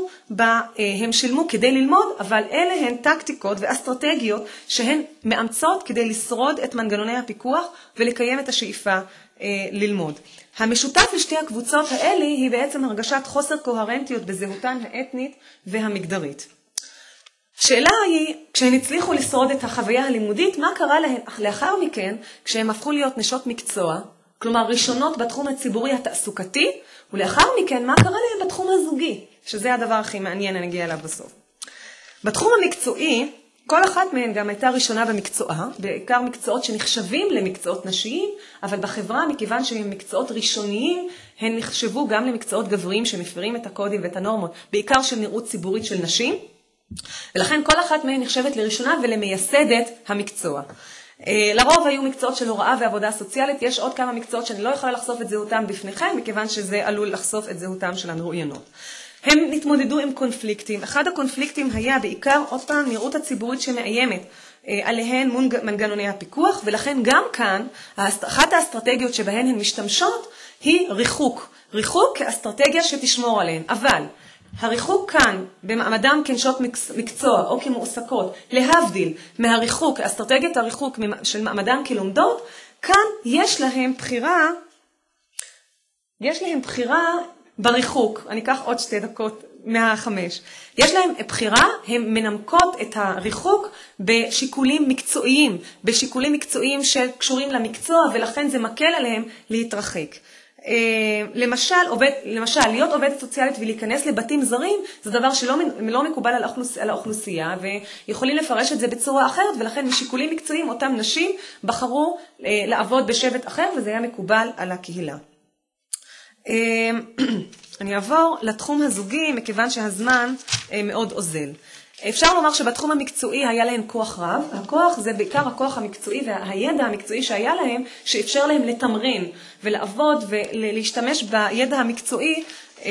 S3: שילמו כדי ללמוד, אבל אלה הן טקטיקות ואסטרטגיות שהן מאמצות כדי לשרוד את מנגנוני הפיקוח ולקיים את השאיפה ללמוד. המשותף לשתי הקבוצות האלה היא בעצם הרגשת חוסר קוהרנטיות בזהותן האתנית והמגדרית. השאלה היא, כשהן הצליחו לשרוד את החוויה הלימודית, מה קרה להן לאחר מכן כשהן הפכו להיות נשות מקצוע, כלומר ראשונות בתחום הציבורי התעסוקתי, ולאחר מכן מה קרה להן בתחום הזוגי, שזה הדבר הכי מעניין, אני אגיע אליו בסוף. בתחום המקצועי, כל אחת מהן גם הייתה ראשונה במקצועה, בעיקר מקצועות שנחשבים למקצועות נשיים, אבל בחברה, מכיוון שהם מקצועות ראשוניים, הן נחשבו גם למקצועות גבריים שמפרים את הקודים ואת הנורמות, בעיקר של נראות ציבורית של נשים, ולכן כל אחת מהן נחשבת לראשונה ולמייסדת המקצוע. לרוב היו מקצועות של הוראה ועבודה סוציאלית, יש עוד כמה מקצועות שאני לא יכולה לחשוף את זהותם בפניכם, מכיוון שזה עלול לחשוף את זהותם של המרואיינות. הם נתמודדו עם קונפליקטים. אחד הקונפליקטים היה בעיקר עוד פעם נראות הציבורית שמאיימת עליהן מול מנגנוני הפיקוח, ולכן גם כאן אחת האסטרטגיות שבהן הן משתמשות היא ריחוק. ריחוק כאסטרטגיה שתשמור עליהן. אבל הריחוק כאן במעמדם כנשות מקצוע או כמועסקות, להבדיל מהריחוק, אסטרטגיית הריחוק של מעמדם כלומדות, כאן יש להם בחירה בריחוק. אני אקח עוד 2 דקות מה-5. יש להם בחירה, הן מנמקות את הריחוק בשיקולים מקצועיים שקשורים למקצוע, ולכן זה מקל עליהם להתרחק. למשל, להיות עובדת סוציאלית ולהיכנס לבתים זרים, זה דבר שלא מקובל על האוכלוסייה, ויכולים לפרש את זה בצורה אחרת, ולכן משיקולים מקצועיים אותם נשים בחרו לעבוד בשבט אחר, וזה היה מקובל על הקהילה. אני אעבור לתחום הזוגי, מכיוון שהזמן מאוד עוזל. אפשר לומר שבתחום המקצועי היה להם כוח רב. הכוח זה בעיקר הכוח המקצועי והידע המקצועי שהיה להם, שאפשר להם לתמרן ולעבוד ולהשתמש בידע המקצועי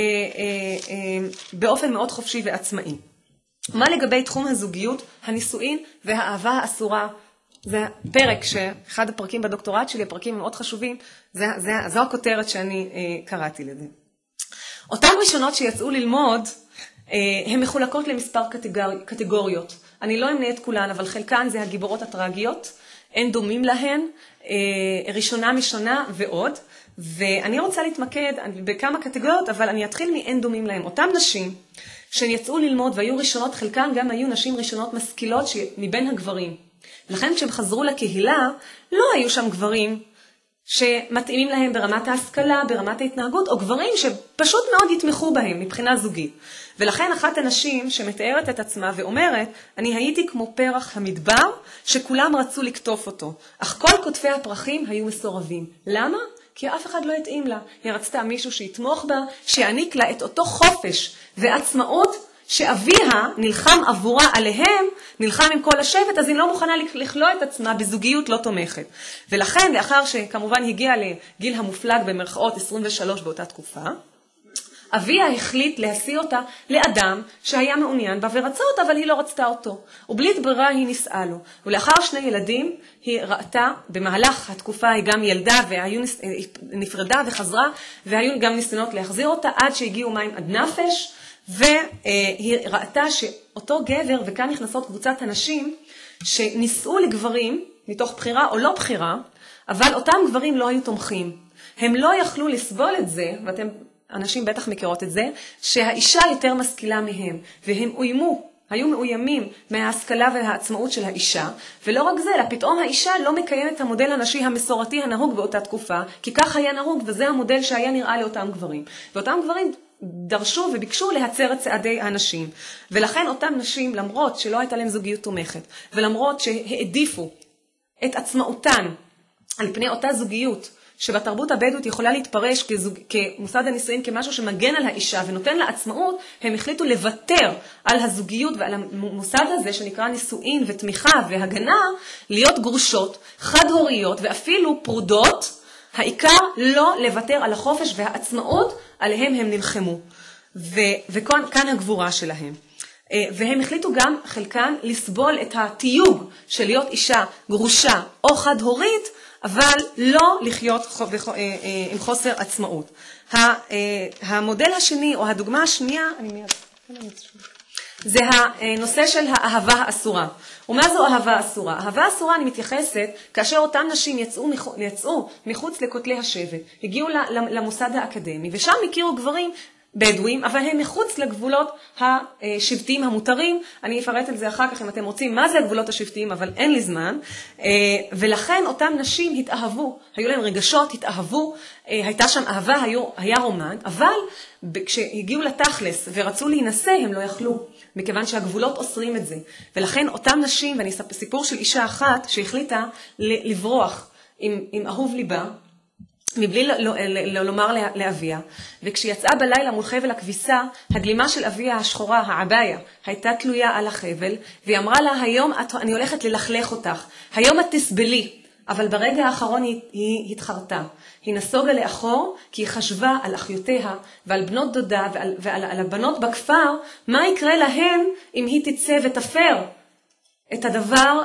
S3: באופן מאוד חופשי ועצמאי. מה לגבי תחום הזוגיות, הנישואין והאהבה האסורה? זה פרק שאחד הפרקים בדוקטורט שלי, הפרקים מאוד חשובים, זו הכותרת שאני קראתי לזה. אותן ראשונות שיצאו ללמוד, הן מחולקות למספר קטגוריות. אני לא אמנה את כולן, אבל חלקן זה הגיבורות הטרגיות, אין דומים להן, ראשונה משונה ועוד. ואני רוצה להתמקד בכמה קטגוריות, אבל אני אתחיל מאין דומים להן. אותן נשים שהן יצאו ללמוד והיו ראשונות, חלקן גם היו נשים ראשונות משכילות מבין הגברים. לכן כשהם חזרו לקהילה, לא היו שם גברים שמתאימים להם ברמת ההשכלה, ברמת ההתנהגות, או גברים שפשוט מאוד יתמכו בהם מבחינה זוגית. ולכן אחת הנשים שמתארת את עצמה ואומרת, אני הייתי כמו פרח המדבר, שכולם רצו לקטוף אותו, אך כל כותפי הפרחים היו מסורבים. למה? כי אף אחד לא התאים לה. היא רצתה מישהו שיתמוך בה, שיעניק לה את אותו חופש ועצמאות, שאביה נלחם עבורה עליהם, נלחם עם כל השבט, אז היא לא מוכנה לכלוא את עצמה בזוגיות לא תומכת. ולכן, לאחר שכמובן הגיע לגיל המופלג במרכאות 23 באותה תקופה, אביה החליט להשיא אותה לאדם שהיה מעוניין בה ורצה אותה, אבל היא לא רצתה אותו. ובלי ברירה היא נישאה לו. ולאחר 2 ילדים היא ראתה, במהלך התקופה היא גם ילדה, והיא נפרדה וחזרה, והיו גם ניסיונות להחזיר אותה עד שהגיעו מים עד נפש, והיא ראתה שאותו גבר, וכאן נכנסות קבוצת הנשים, שנישאו לגברים מתוך בחירה או לא בחירה, אבל אותם גברים לא היו תומכים. הם לא יכלו לסבול את זה, אנשים בטח מכירות את זה, שהאישה יותר משכילה מהם, והם היו מאוימים מההשכלה והעצמאות של האישה, ולא רק זה, אלא פתאום האישה לא מקיימת את המודל הנשי המסורתי הנהוג באותה תקופה, כי כך היה נהוג, וזה המודל שהיה נראה לאותם גברים. ואותם גברים דרשו וביקשו להצר את צעדי הנשים. ולכן אותם נשים, למרות שלא הייתה להם זוגיות תומכת, ולמרות שהעדיפו את עצמאותן על פני אותה זוגיות, שבתרבות הבדואית יכולה להתפרש כמוסד הנישואים כמשהו שמגן על האישה ונותן לה עצמאות, הם החליטו לוותר על הזוגיות ועל המוסד הזה שנקרא נישואים ותמיכה והגנה, להיות גרושות, חד-הוריות ואפילו פרודות, העיקר לא לוותר על החופש והעצמאות עליהם הם נלחמו. וכאן הגבורה שלהם. והם החליטו גם חלקן לסבול את התיוג של להיות אישה גרושה או חד-הורית, אבל לא לחיות עם חוסר עצמאות. המודל השני או הדוגמה השנייה, זה הנושא של האהבה האסורה. ומה זו אהבה אסורה? אהבה אסורה אני מתייחסת כאשר אותם נשים יצאו מחוץ לכותלי השבט, הגיעו למוסד האקדמי, ושם הכירו גברים בדואים, אבל הם מחוץ לגבולות השבטיים המותרים. אני אפרט על זה אחר כך אם אתם רוצים מה זה הגבולות השבטיים, אבל אין לי זמן. ולכן אותם נשים התאהבו, היו להם רגשות, התאהבו, הייתה שם אהבה, היה רומן, אבל כשהגיעו לתכלס ורצו להינשא הם לא יכלו, מכיוון שהגבולות אוסרים את זה. ולכן אותם נשים, ואני אספר סיפור של אישה אחת שהחליטה לברוח עם אהוב ליבה, מבלי לומר לאביה, וכשיצאה בלילה מול חבל הכביסה, הגלימה של אביה השחורה, העביה, הייתה תלויה על החבל, והיא אמרה לה, היום אני הולכת ללכלך אותך, היום את תסבלי, אבל ברגע האחרון היא התחרתה. היא נסוגה לאחור, כי היא חשבה על אחיותיה ועל בנות דודה ועל הבנות בכפר, מה יקרה להן אם היא תצא ותפר את הדבר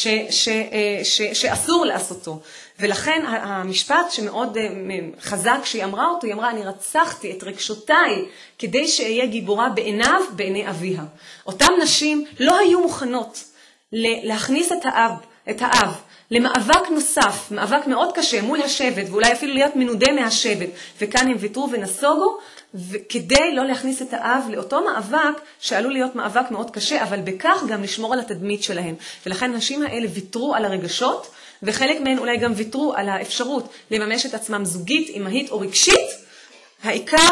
S3: שאסור לעשותו. ולכן המשפט שמאוד חזק שהיא אמרה אותו, היא אמרה, אני רצחתי את רגשותיי כדי שאהיה גיבורה בעיניו, בעיני אביה. אותם נשים לא היו מוכנות להכניס את האב למאבק נוסף, מאבק מאוד קשה מול השבט, ואולי אפילו להיות מנודה מהשבט, וכאן הם ויתרו ונסוגו, כדי לא להכניס את האב לאותו מאבק, שעלול להיות מאבק מאוד קשה, אבל בכך גם לשמור על התדמית שלהם. ולכן הנשים האלה ויתרו על הרגשות, וחלק מהן אולי גם ויתרו על האפשרות לממש את עצמם זוגית, אמהית או רגשית. העיקר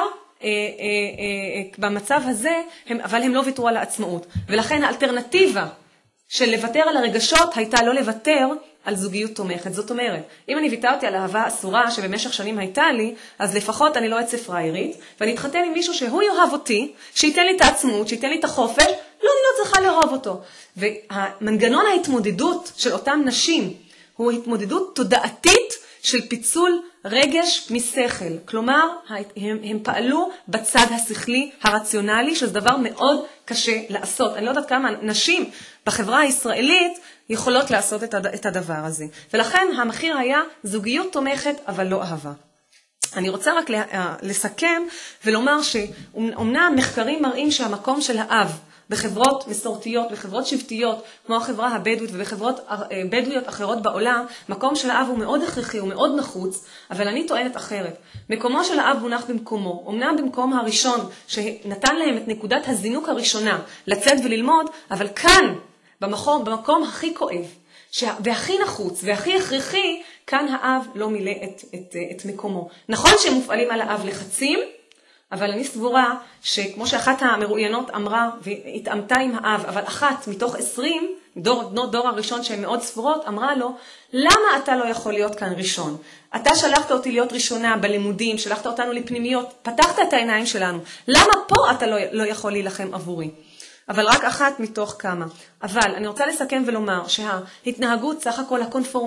S3: במצב הזה, אבל הם לא ויתרו על העצמאות. ולכן האלטרנטיבה של לוותר על הרגשות הייתה לא לוותר על זוגיות תומכת. זאת אומרת, אם אני ויתרתי על אהבה אסורה שבמשך שנים הייתה לי, אז לפחות אני לא אצא פריירית, ואני אתחתן עם מישהו שהוא יאהב אותי, שייתן לי את העצמאות, שייתן לי את החופש, לא, אני לא צריכה לאהוב אותו. והמנגנון ההתמודדות של אותם נשים הוא התמודדות תודעתית של פיצול רגש משכל. כלומר, הם פעלו בצד השכלי הרציונלי, שזה דבר מאוד קשה לעשות. אני לא יודעת כמה נשים בחברה הישראלית יכולות לעשות את הדבר הזה. ולכן המחיר היה זוגיות תומכת, אבל לא אהבה. אני רוצה רק לסכם ולומר שאומנם מחקרים מראים שהמקום של האב בחברות מסורתיות, בחברות שבטיות, כמו החברה הבדואית ובחברות בדואיות אחרות בעולם, מקום של האב הוא מאוד הכרחי, הוא מאוד נחוץ, אבל אני טוענת אחרת. מקומו של האב הונח במקומו, אומנם במקום הראשון שנתן להם את נקודת הזינוק הראשונה לצאת וללמוד, אבל כאן, במקום הכי כואב, והכי נחוץ והכי הכרחי, כאן האב לא מילא את מקומו. נכון שהם מופעלים על האב לחצים, אבל אני סבורה שכמו שאחת המרואיינות אמרה והתאמתה עם האב, אבל אחת מתוך 20, דור הראשון שהן מאוד ספורות, אמרה לו, למה אתה לא יכול להיות כאן ראשון? אתה שלחת אותי להיות ראשונה בלימודים, שלחת אותנו לפנימיות, פתחת את העיניים שלנו. למה פה אתה לא יכול להילחם עבורי? אבל רק אחת מתוך כמה. אבל אני רוצה לסכם ולומר שההתנהגות סך הכל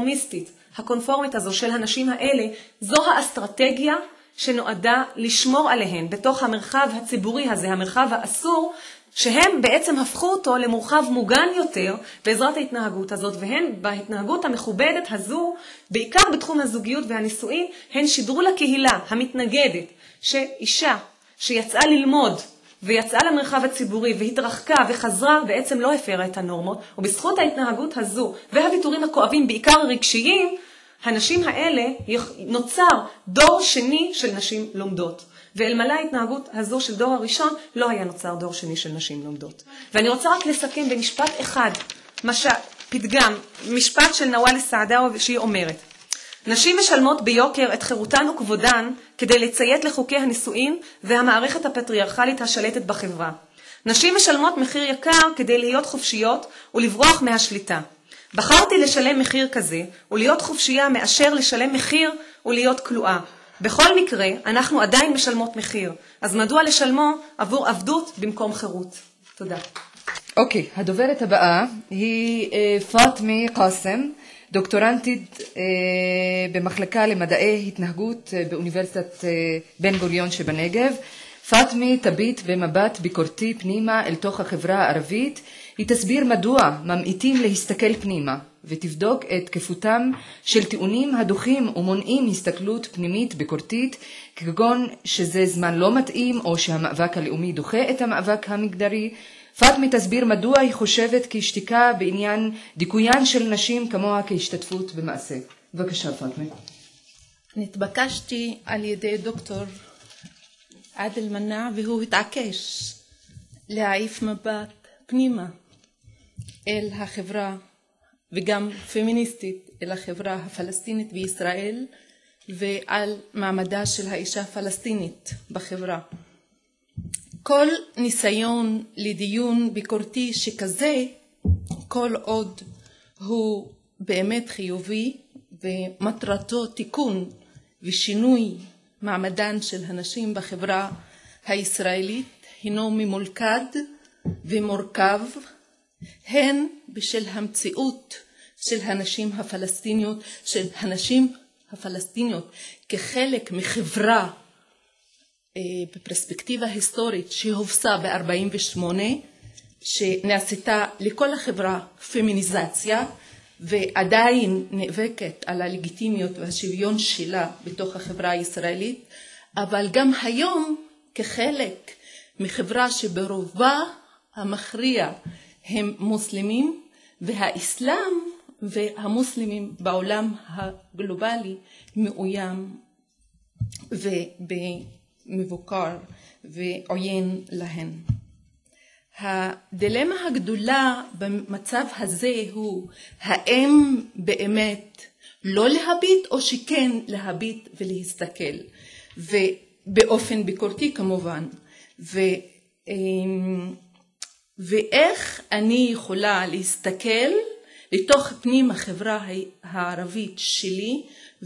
S3: הקונפורמית הזו של הנשים האלה, זו האסטרטגיה שנועדה לשמור עליהן בתוך המרחב הציבורי הזה, המרחב האסור, שהם בעצם הפכו אותו למרחב מוגן יותר בעזרת ההתנהגות הזאת, והן בהתנהגות המכובדת הזו, בעיקר בתחום הזוגיות והנישואין, הן שידרו לקהילה המתנגדת, שאישה שיצאה ללמוד ויצאה למרחב הציבורי והתרחקה וחזרה, בעצם לא הפרה את הנורמות, ובזכות ההתנהגות הזו והוויתורים הכואבים, בעיקר רגשיים, הנשים האלה נוצר דור שני של נשים לומדות. ואלמלא ההתנהגות הזו של דור הראשון, לא היה נוצר דור שני של נשים לומדות. ואני רוצה רק לסכם במשפט אחד, פתגם, משפט של נוואל סעדאווי שהיא אומרת, נשים משלמות ביוקר את חירותן וכבודן כדי לציית לחוקי הנישואין והמערכת הפטריארכלית השלטת בחברה. נשים משלמות מחיר יקר כדי להיות חופשיות ולברוח מהשליטה. בחרתי לשלם מחיר כזה ולהיות חופשייה מאשר לשלם מחיר ולהיות כלואה. בכל מקרה, אנחנו עדיין משלמות מחיר. אז מדוע לשלמו עבור עבדות במקום חירות? תודה.
S1: אוקיי, הדוברת הבאה היא פאטמי קאסם, דוקטורנטית במחלקה למדעי התנהגות באוניברסיטת בן גוריון שבנגב. פאטמי תביט במבט ביקורתי פנימה אל תוך החברה הערבית. היא תסביר מדוע ממעיטים להסתכל פנימה ותבדוק את תקפותם של טיעונים הדוחים ומונעים הסתכלות פנימית ביקורתית, כגון שזה זמן לא מתאים או שהמאבק הלאומי דוחה את המאבק המגדרי. פאטמי תסביר מדוע היא חושבת כי שתיקה בעניין דיכויין של נשים כמוה כהשתתפות במעשה. בבקשה פאטמי.
S4: נתבקשתי על ידי דוקטור עאדל מנע והוא התעקש להעיף מבט פנימה אל החברה וגם פמיניסטית אל החברה הפלסטינית בישראל ועל מעמדה של האישה הפלסטינית בחברה. כל ניסיון לדיון ביקורתי שכזה, כל עוד הוא באמת חיובי ומטרתו תיקון ושינוי מעמדן של הנשים בחברה הישראלית, הינו ממולכד ומורכב, הן בשל המציאות של הנשים הפלסטיניות כחלק מחברה בפרספקטיבה היסטורית שהובסה ב-48, שנעשתה לכל החברה פמיניזציה ועדיין נאבקת על הלגיטימיות והשוויון שלה בתוך החברה הישראלית, אבל גם היום כחלק מחברה שברובה המכריע הם מוסלמים, והאסלאם והמוסלמים בעולם הגלובלי מאוים ומבוקר ועוין להן. הדילמה הגדולה במצב הזה הוא האם באמת לא להביט או שכן להביט ולהסתכל, ובאופן ביקורתי כמובן, ואיך אני יכולה להסתכל לתוך פנים החברה הערבית שלי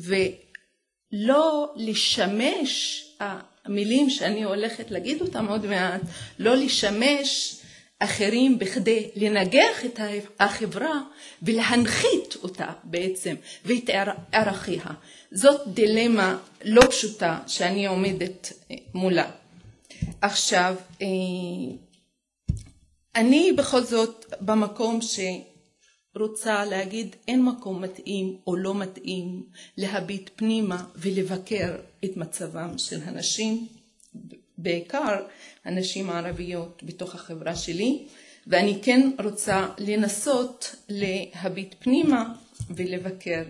S4: ולא לשמש, המילים שאני הולכת להגיד אותם עוד מעט, לא לשמש אחרים בכדי לנגח את החברה ולהנחית אותה בעצם ואת ערכיה. זאת דילמה לא פשוטה שאני עומדת מולה. עכשיו, אני בכל זאת במקום שרוצה להגיד אין מקום מתאים או לא מתאים להביט פנימה ולבקר את מצבם של הנשים, בעיקר הנשים הערביות בתוך החברה שלי, ואני כן רוצה לנסות להביט פנימה ולבקר.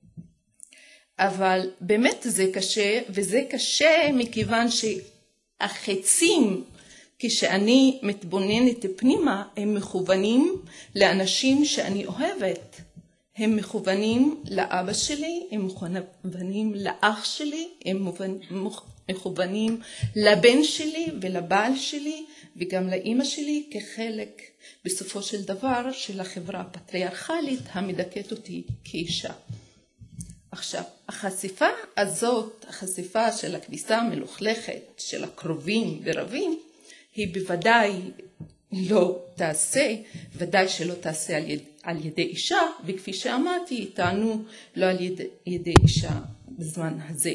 S4: אבל באמת זה קשה, וזה קשה מכיוון שהחצים כשאני מתבוננת פנימה הם מכוונים לאנשים שאני אוהבת. הם מכוונים לאבא שלי, הם מכוונים לאח שלי, הם מכוונים לבן שלי ולבעל שלי וגם לאמא שלי כחלק בסופו של דבר של החברה הפטריארכלית המדכאת אותי כאישה. עכשיו, החשיפה הזאת, החשיפה של הכביסה המלוכלכת של הקרובים ורבים, היא בוודאי לא תעשה, ודאי שלא תעשה על ידי אישה, וכפי שאמרתי, היא טענו לא על ידי אישה בזמן הזה.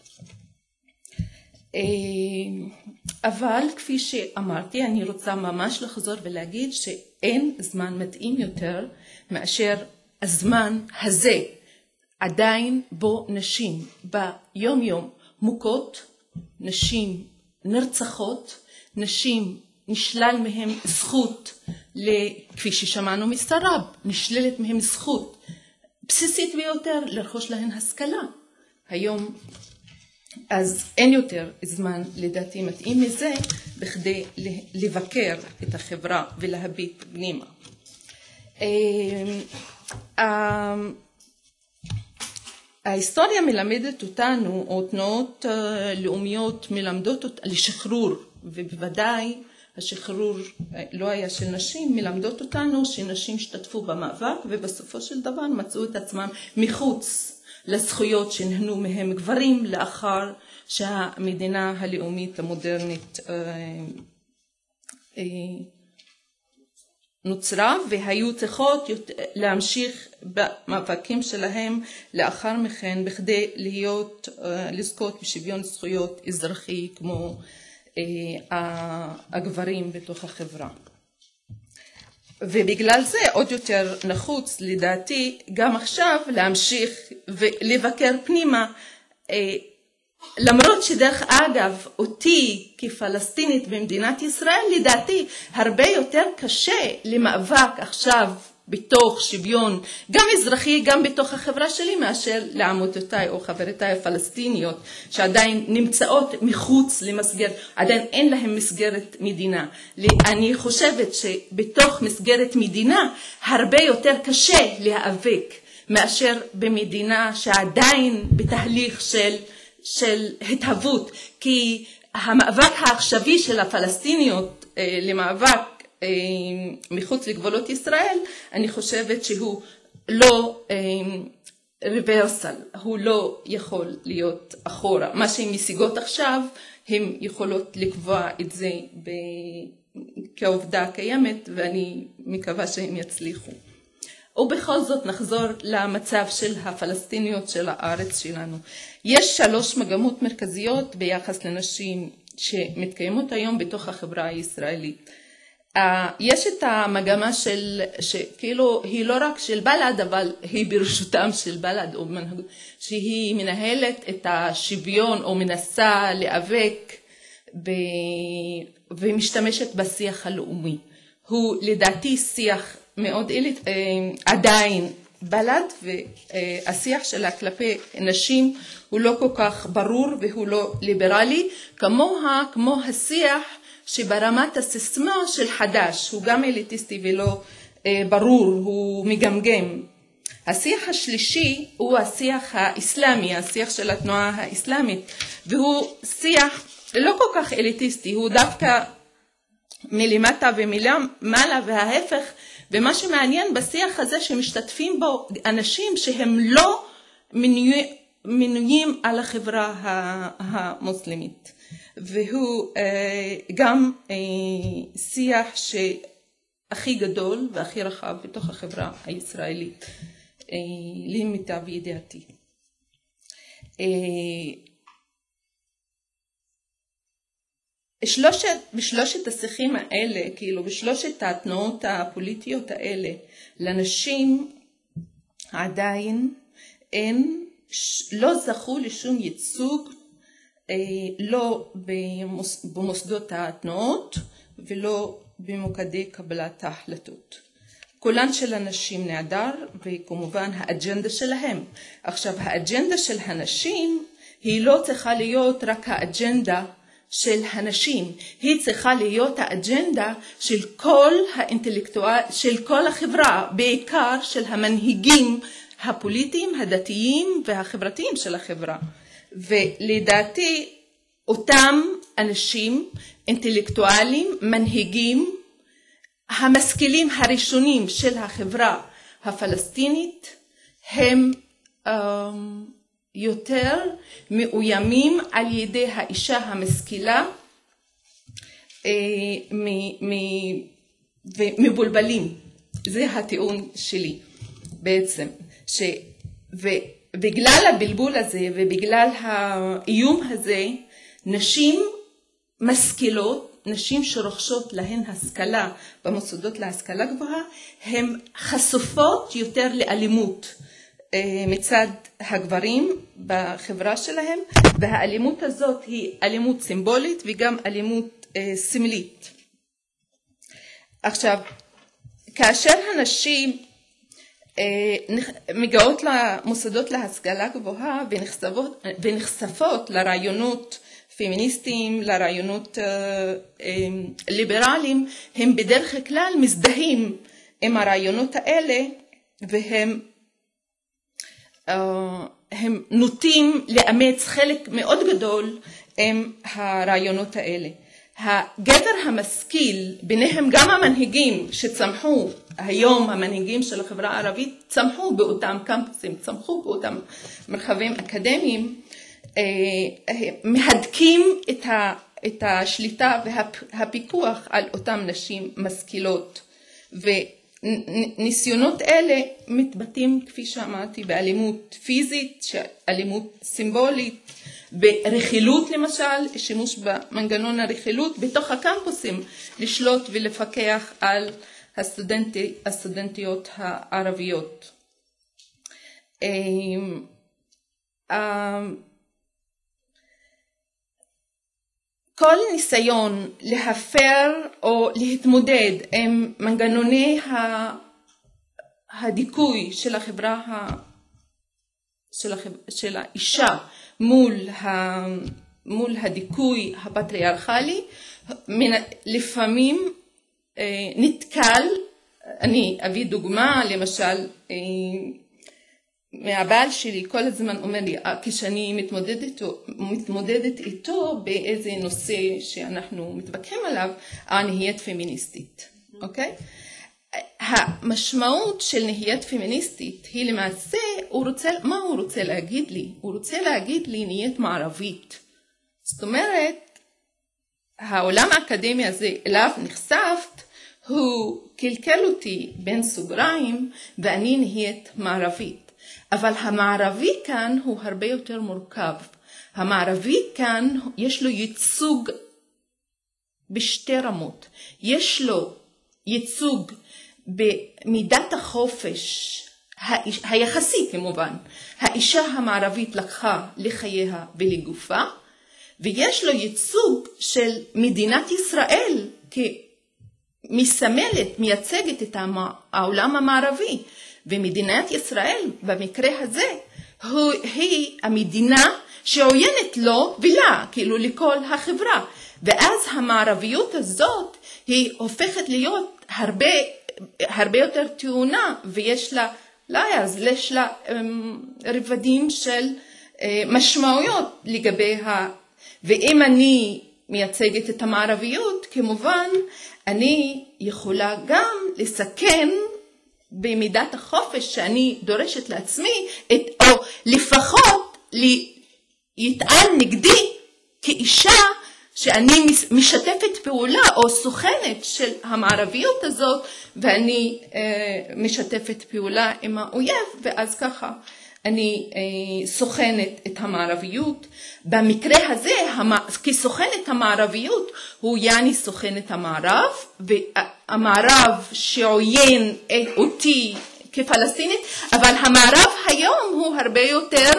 S4: אבל כפי שאמרתי, אני רוצה ממש לחזור ולהגיד שאין זמן מתאים יותר מאשר הזמן הזה, עדיין בו נשים ביום יום מוכות, נשים נרצחות, נשים נשלל מהם זכות, כפי ששמענו מסרב, נשללת מהם זכות בסיסית ביותר לרכוש להן השכלה. היום אז אין יותר זמן לדעתי מתאים מזה בכדי לבקר את החברה ולהביט פנימה. ההיסטוריה מלמדת אותנו, או תנועות לאומיות מלמדות לשחרור, ובוודאי השחרור לא היה של נשים, מלמדות אותנו שנשים השתתפו במאבק ובסופו של דבר מצאו את עצמם מחוץ לזכויות שנהנו מהם גברים לאחר שהמדינה הלאומית המודרנית נוצרה, והיו צריכות להמשיך במאבקים שלהם לאחר מכן בכדי לזכות בשוויון זכויות אזרחי כמו הגברים בתוך החברה. ובגלל זה עוד יותר נחוץ לדעתי גם עכשיו להמשיך ולבקר פנימה, למרות שדרך אגב אותי כפלסטינית במדינת ישראל לדעתי הרבה יותר קשה למאבק עכשיו בתוך שוויון גם אזרחי גם בתוך החברה שלי מאשר לעמותותיי או חברותיי הפלסטיניות שעדיין נמצאות מחוץ למסגרת, עדיין אין להם מסגרת מדינה. אני חושבת שבתוך מסגרת מדינה הרבה יותר קשה להיאבק מאשר במדינה שעדיין בתהליך של התהוות, כי המאבק העכשווי של הפלסטיניות למאבק מחוץ לגבולות ישראל, אני חושבת שהוא לא ריברסל, הוא לא יכול להיות אחורה. מה שהן משיגות עכשיו, הן יכולות לקבוע את זה כעובדה קיימת, ואני מקווה שהן יצליחו. ובכל זאת נחזור למצב של הפלסטיניות של הארץ שלנו. יש 3 מגמות מרכזיות ביחס לנשים שמתקיימות היום בתוך החברה הישראלית. יש את המגמה שכאילו היא לא רק של בל"ד, אבל היא ברשותם של בל"ד, שהיא מנהלת את השוויון או מנסה להיאבק ומשתמשת בשיח הלאומי. הוא לדעתי שיח מאוד עדיין בל"ד, והשיח שלה כלפי נשים הוא לא כל כך ברור והוא לא ליברלי, כמו השיח שברמת הסיסמה של חדש, הוא גם אליטיסטי ולא ברור, הוא מגמגם. השיח השלישי הוא השיח האסלאמי, השיח של התנועה האסלאמית, והוא שיח לא כל כך אליטיסטי, הוא דווקא מלמטה ומלמעלה וההפך, ומה שמעניין בשיח הזה שמשתתפים בו אנשים שהם לא מנויים על החברה המוסלמית. והוא גם שיח שהכי גדול והכי רחב בתוך החברה הישראלית, למיטב ידיעתי. בשלושת השיחים האלה, כאילו בשלושת התנועות הפוליטיות האלה, לנשים עדיין לא זכו לשום ייצוג, לא במוסדות התנועות ולא במוקדי קבלת ההחלטות. קולן של הנשים נעדר, וכמובן האג'נדה שלהם. עכשיו האג'נדה של הנשים היא לא צריכה להיות רק האג'נדה של הנשים, היא צריכה להיות האג'נדה של של כל החברה, בעיקר של המנהיגים הפוליטיים, הדתיים והחברתיים של החברה. ולדעתי אותם אנשים אינטלקטואלים, מנהיגים, המשכילים הראשונים של החברה הפלסטינית, הם יותר מאוימים על ידי האישה המשכילה ומבולבלים. זה הטיעון שלי בעצם, ובגלל הבלבול הזה ובגלל האיום הזה, נשים משכילות, נשים שרוכשות להן השכלה במוסדות להשכלה גבוהה, הן חשופות יותר לאלימות מצד הגברים בחברה שלהם, והאלימות הזאת היא אלימות סימבולית וגם אלימות סמלית. עכשיו, כאשר הנשים מגיעות למוסדות להשכלה גבוהה ונחשפות לרעיונות פמיניסטיים, לרעיונות ליברליים, הם בדרך כלל מזדהים עם הרעיונות האלה, והם נוטים לאמץ חלק מאוד גדול עם הרעיונות האלה. הגבר המשכיל, ביניהם גם המנהיגים שצמחו, היום המנהיגים של החברה הערבית צמחו באותם קמפוסים, צמחו באותם מרחבים אקדמיים, מהדקים את השליטה והפיקוח על אותם נשים משכילות. וניסיונות אלה מתבטאים, כפי שאמרתי, באלימות פיזית, אלימות סימבולית, ברכילות למשל, שימוש במנגנון הרכילות בתוך הקמפוסים, לשלוט ולפקח על הסטודנטיות הערביות. כל ניסיון להפר או להתמודד עם מנגנוני הדיכוי של החברה של האישה מול הדיכוי הפטריארכלי, לפעמים נתקל, אני אביא דוגמה, למשל מהבעל שלי כל הזמן אומר לי, כשאני מתמודדת איתו באיזה נושא שאנחנו מתווכחים עליו, נהיית פמיניסטית, אוקיי? המשמעות של נהיית פמיניסטית היא למעשה, מה הוא רוצה להגיד לי? הוא רוצה להגיד לי נהיית מערבית. זאת אומרת, העולם האקדמי הזה אליו נחשפת, הוא קלקל אותי בין סוגריים ואני נהיית מערבית. אבל המערבי כאן הוא הרבה יותר מורכב. המערבי כאן יש לו ייצוג בשתי רמות. יש לו ייצוג במידת החופש היחסי כמובן. האישה המערבית לקחה לחייה ולגופה, ויש לו ייצוג של מדינת ישראל כמסמלת, מייצגת את העולם המערבי. ומדינת ישראל במקרה הזה היא המדינה שעוינת לו ולה, כאילו לכל החברה. ואז המערביות הזאת היא הופכת להיות הרבה יותר טעונה, ויש לה ליירס, יש לה רבדים של משמעויות לגבי ואם אני מייצגת את המערביות, כמובן אני יכולה גם לסכן במידת החופש שאני דורשת לעצמי, או לפחות יטען נגדי כאישה שאני משתפת פעולה או סוכנת של המערביות הזאת, ואני משתפת פעולה עם האויב, ואז ככה אני סוכנת את המערביות. במקרה הזה, כסוכנת המערביות, הוא יעני סוכנת המערב, והמערב שעוין אותי כפלסטינית, אבל המערב היום הוא הרבה יותר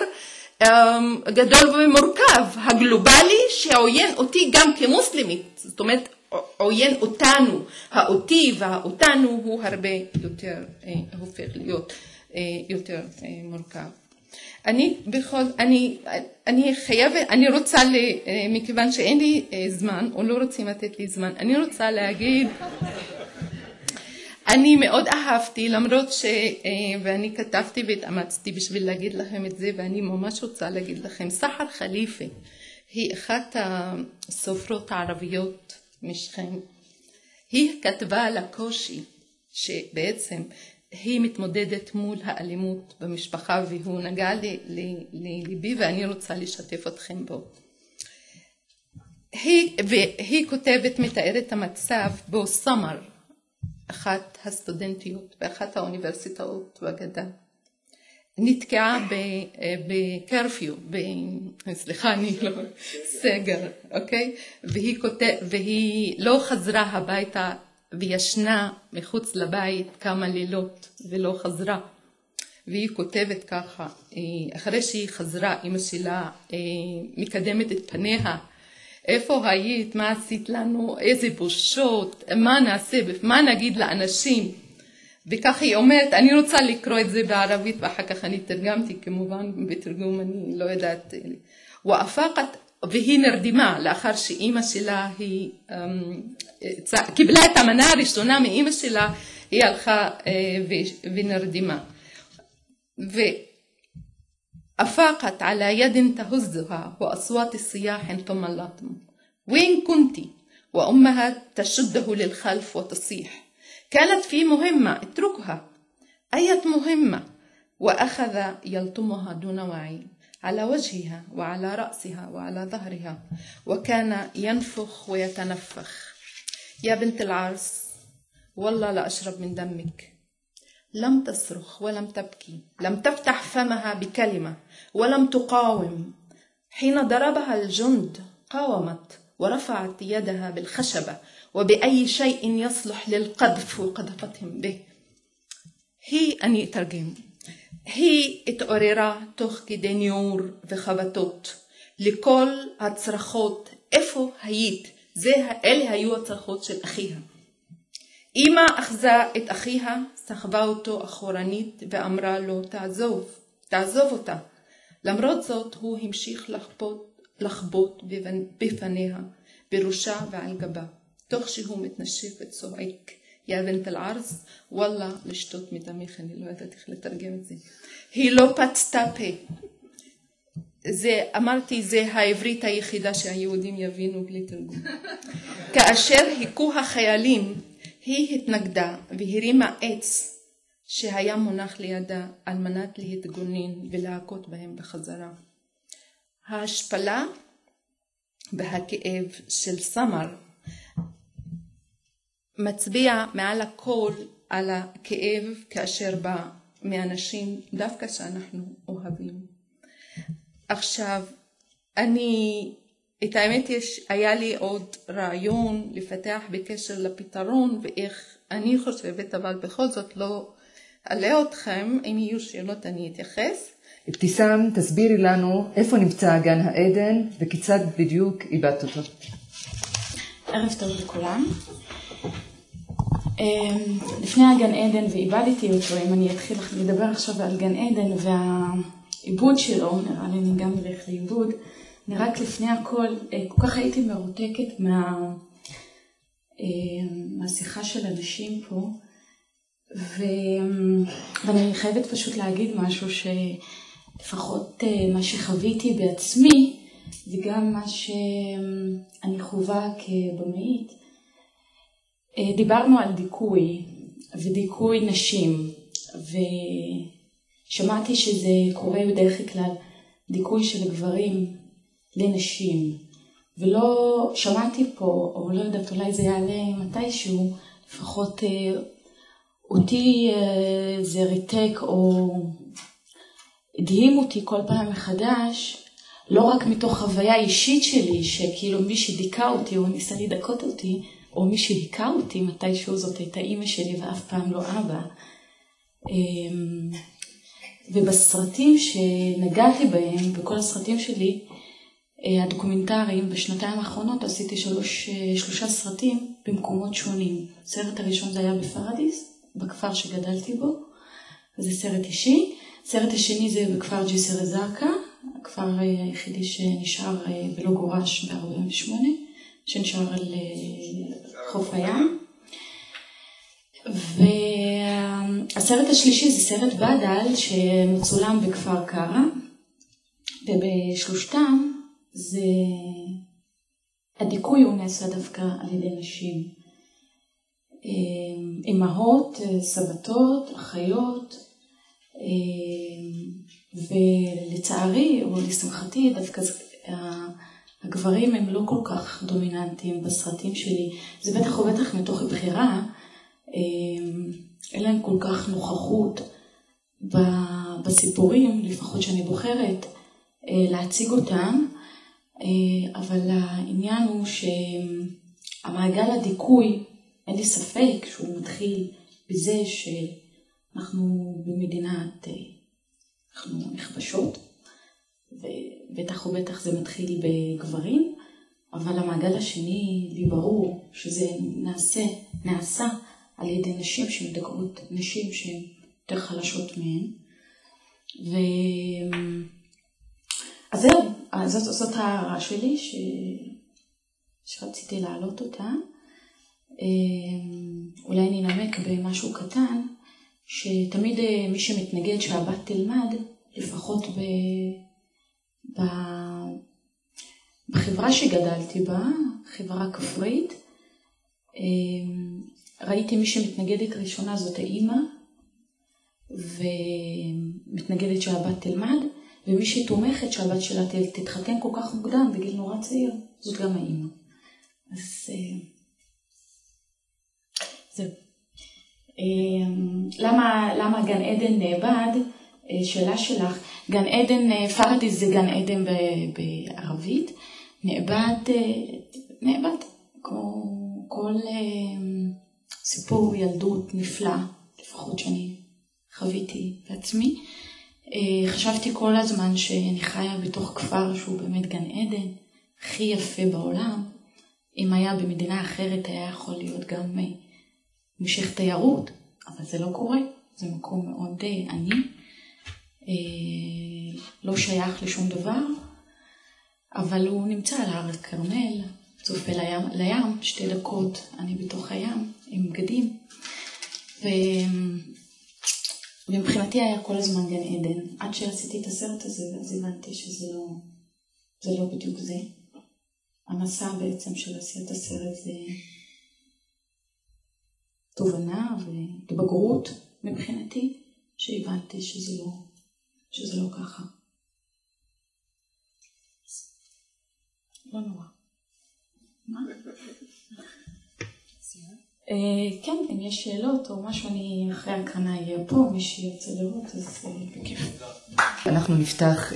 S4: גדול ומורכב, הגלובלי שעוין אותי גם כמוסלמית, זאת אומרת עוין אותנו, האותי והאותנו הוא הרבה יותר הופך להיות יותר מורכב. אני רוצה, מכיוון שאין לי זמן, או לא רוצים לתת לי זמן, אני רוצה להגיד, אני מאוד אהבתי, למרות ואני כתבתי והתאמצתי בשביל להגיד לכם את זה, ואני ממש רוצה להגיד לכם, סחר חליפה היא אחת הסופרות הערביות משכם. היא כתבה על הקושי שבעצם היא מתמודדת מול האלימות במשפחה, והוא נגע לליבי ואני רוצה לשתף אתכם בו. היא כותבת, מתארת המצב בו סמר, אחת הסטודנטיות באחת האוניברסיטאות בגדה, נתקעה בקרפיו, סליחה, אני לא, סגר, אוקיי? והיא לא חזרה הביתה וישנה מחוץ לבית כמה לילות ולא חזרה. והיא כותבת ככה, אחרי שהיא חזרה, אמא שלה מקדמת את פניה, איפה היית, מה עשית לנו, איזה בושות, מה נעשה, מה נגיד לאנשים. וכך היא אומרת, אני רוצה לקרוא את זה בערבית ואחר כך אני תרגמתי, כמובן בתרגום אני לא יודעת. והיא נרדמה לאחר שאימא שלה קיבלה את המנה הראשונה מאימא שלה, היא הלכה ונרדמה. وأفاقت على يد تهزها وأصوات الصياح ثم اللطم. وين كنتِ؟ وأمها تشده للخلف وتصيح. كانت في مهمة، اتركها. أية مهمة؟ وأخذ يلطمها دون وعي على وجهها وعلى رأسها وعلى ظهرها، وكان ينفخ ويتنفخ. يا بنت العرس، والله لأشرب من دمك. لم تصرخ ولم تبكي، لم تفتح فمها بكلمة ولم تقاوم. حين ضربها الجند قاومت ورفعت يدها بالخشبة وبأي شيء يصلح للقذف وقذفتهم به. אני אתרגם. היא התעוררה תוך כדי ניעור וחבטות לכל הצרחות. איפה היית? אלה היו הצרחות של אחיה. אמא אחזה את אחיה, סחבה אותו אחורנית ואמרה לו תעזוב אותה. למרות זאת הוא המשיך לחבוט בפניה, בראשה ועל גבה, תוך שהוא מתנשף וצועק, יא בנט אל-ערס, וואלה לשתות מדמך. אני לא יודעת איך לתרגם את זה. היא לא פצתה פה. אמרתי, זה העברית היחידה שהיהודים יבינו בלי תרגום. כאשר היכו החיילים, היא התנגדה והרימה עץ שהיה מונח לידה על מנת להתגונן ולהכות בהם בחזרה. ההשפלה והכאב של סמר מצביע מעל הכל על הכאב כאשר בא מאנשים דווקא שאנחנו אוהבים. עכשיו, את האמת היה לי עוד רעיון לפתח בקשר לפתרון ואיך אני חושבת, אבל בכל זאת לא אעלה אתכם. אם יהיו שאלות אני אתייחס.
S1: אבתיסאם, תסבירי לנו איפה נמצא גן העדן וכיצד בדיוק איבדת אותו.
S5: ערב טוב לכולם. לפני הגן עדן ואיבדתי אותו, אם אני אתחיל לדבר עכשיו על גן עדן והעיבוד שלו, נראה לי אני גם אלך לאיבוד. אני רק לפני הכל, כל כך הייתי מרותקת מהשיחה של אנשים פה, ואני חייבת פשוט להגיד משהו שלפחות מה שחוויתי בעצמי, וגם מה שאני חווה כבמאית, דיברנו על דיכוי ודיכוי נשים, ושמעתי שזה קורה בדרך כלל דיכוי של גברים לנשים, ולא שמעתי פה, או לא יודעת, אולי זה יעלה מתישהו, לפחות אותי זה ריתק או הדהים אותי כל פעם מחדש, לא רק מתוך חוויה אישית שלי, שכאילו מי שדיכא אותי או ניסה לדכות אותי, או מי שהיכה אותי מתישהו, זאת הייתה אמא שלי ואף פעם לא אבא. ובסרטים שנגעתי בהם, בכל הסרטים שלי, הדוקומנטריים, בשנתיים האחרונות עשיתי שלושה סרטים במקומות שונים. הסרט הראשון זה היה בפרדיס, בכפר שגדלתי בו, זה סרט אישי. הסרט השני זה בכפר ג'סר א-זרקא, הכפר היחידי שנשאר ולא גורש ב-48, שנשאר על חוף הים. והסרט השלישי זה סרט בדל שמצולם בכפר קרא, ובשלושתם זה הדיכוי הוא נעשה דווקא על ידי נשים, אמהות, סבתות, אחיות, ולצערי או לשמחתי דווקא הגברים הם לא כל כך דומיננטיים בסרטים שלי. זה בטח ובטח מתוך הבחירה, אין להם כל כך נוכחות בסיפורים, לפחות שאני בוחרת להציג אותם, אבל העניין הוא שהמעגל הדיכוי, אין לי ספק שהוא מתחיל בזה שאנחנו במדינת, אנחנו נכבשות, ובטח ובטח זה מתחיל בגברים, אבל המעגל השני לי ברור שזה נעשה על ידי נשים שמדכאות נשים שהן יותר חלשות מהן. אז זהו, זאת ההערה שלי שרציתי להעלות אותה. אולי אני אנמק במשהו קטן, שתמיד מי שמתנגד שהבת תלמד, לפחות בחברה שגדלתי בה, חברה כפרית, ראיתי מי שמתנגדת ראשונה זאת האימא, ומתנגדת שהבת תלמד, ומי שתומכת שהבת שלה תתחתן כל כך מוקדם בגיל נורא צעיר, זאת גם האימא. אז זהו. למה גן עדן נאבד? שאלה שלך. גן עדן, פרדיס זה גן עדן בערבית. נאבד כמו כל סיפור ילדות נפלא, לפחות שאני חוויתי בעצמי. חשבתי כל הזמן שאני חיה בתוך כפר שהוא באמת גן עדן, הכי יפה בעולם. אם היה במדינה אחרת היה יכול להיות גם משך תיירות, אבל זה לא קורה. זה מקום מאוד עני, לא שייך לשום דבר, אבל הוא נמצא על הר הכרמל, צופה לים, 2 דקות, אני בתוך הים עם בגדים. ומבחינתי היה כל הזמן גן עדן, עד שעשיתי את הסרט הזה, ואז הבנתי שזה לא בדיוק זה. המסע בעצם של עשיית הסרט זה תובנה ובגרות מבחינתי, שהבנתי שזה לא ככה. לא נורא. מה? כן, אם יש שאלות או משהו, אני אחרי הקרנה אהיה פה, מי שירצה לראות, אז בכיף.
S1: אנחנו נפתח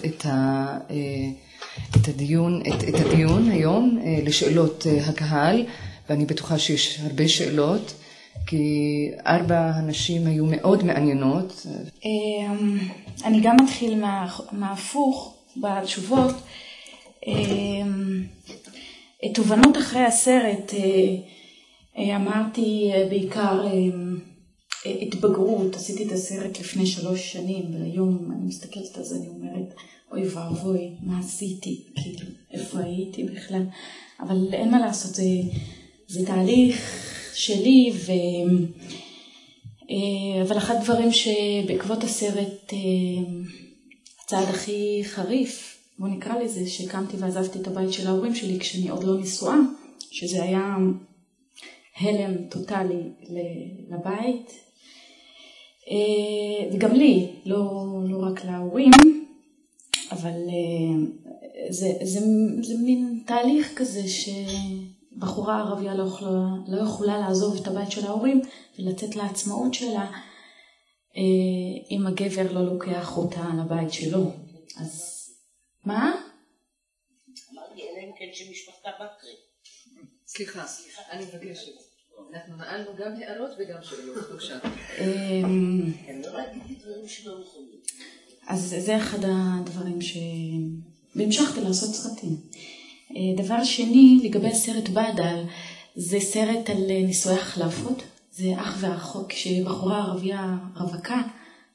S1: את הדיון היום לשאלות הקהל, ואני בטוחה שיש הרבה שאלות, כי 4 הנשים היו מאוד מעניינות.
S5: אני גם מתחיל מההפוך בתשובות. תובנות אחרי הסרט, אמרתי בעיקר התבגרות. עשיתי את הסרט לפני 3 שנים, והיום אני מסתכלת על זה, אני אומרת, אוי ואבוי, מה עשיתי? כאילו, איפה הייתי בכלל? אבל אין מה לעשות, זה תהליך שלי, אבל אחד הדברים שבעקבות הסרט, הצעד הכי חריף, בוא נקרא לזה, שקמתי ועזבתי את הבית של ההורים שלי כשאני עוד לא נשואה, שזה היה הלם טוטלי לבית, וגם לי, לא רק להורים, אבל זה מין תהליך כזה שבחורה ערבייה לא יכולה לעזוב את הבית של ההורים ולצאת לעצמאות שלה אם הגבר לא לוקח אותה לבית שלו. אז מה?
S6: אמרתי, אלא אם כן שמשפחתה בקרי.
S1: סליחה, אני מבקשת. אנחנו נעלנו גם הערות וגם שאלות, בבקשה.
S6: אני לא ראיתי דברים שלא נכונים.
S5: אז זה אחד הדברים והמשכתי לעשות סרטים. דבר שני, לגבי הסרט בדל, זה סרט על נישואי החלפות. זה אח ואחות, כשבחורה ערבייה רווקה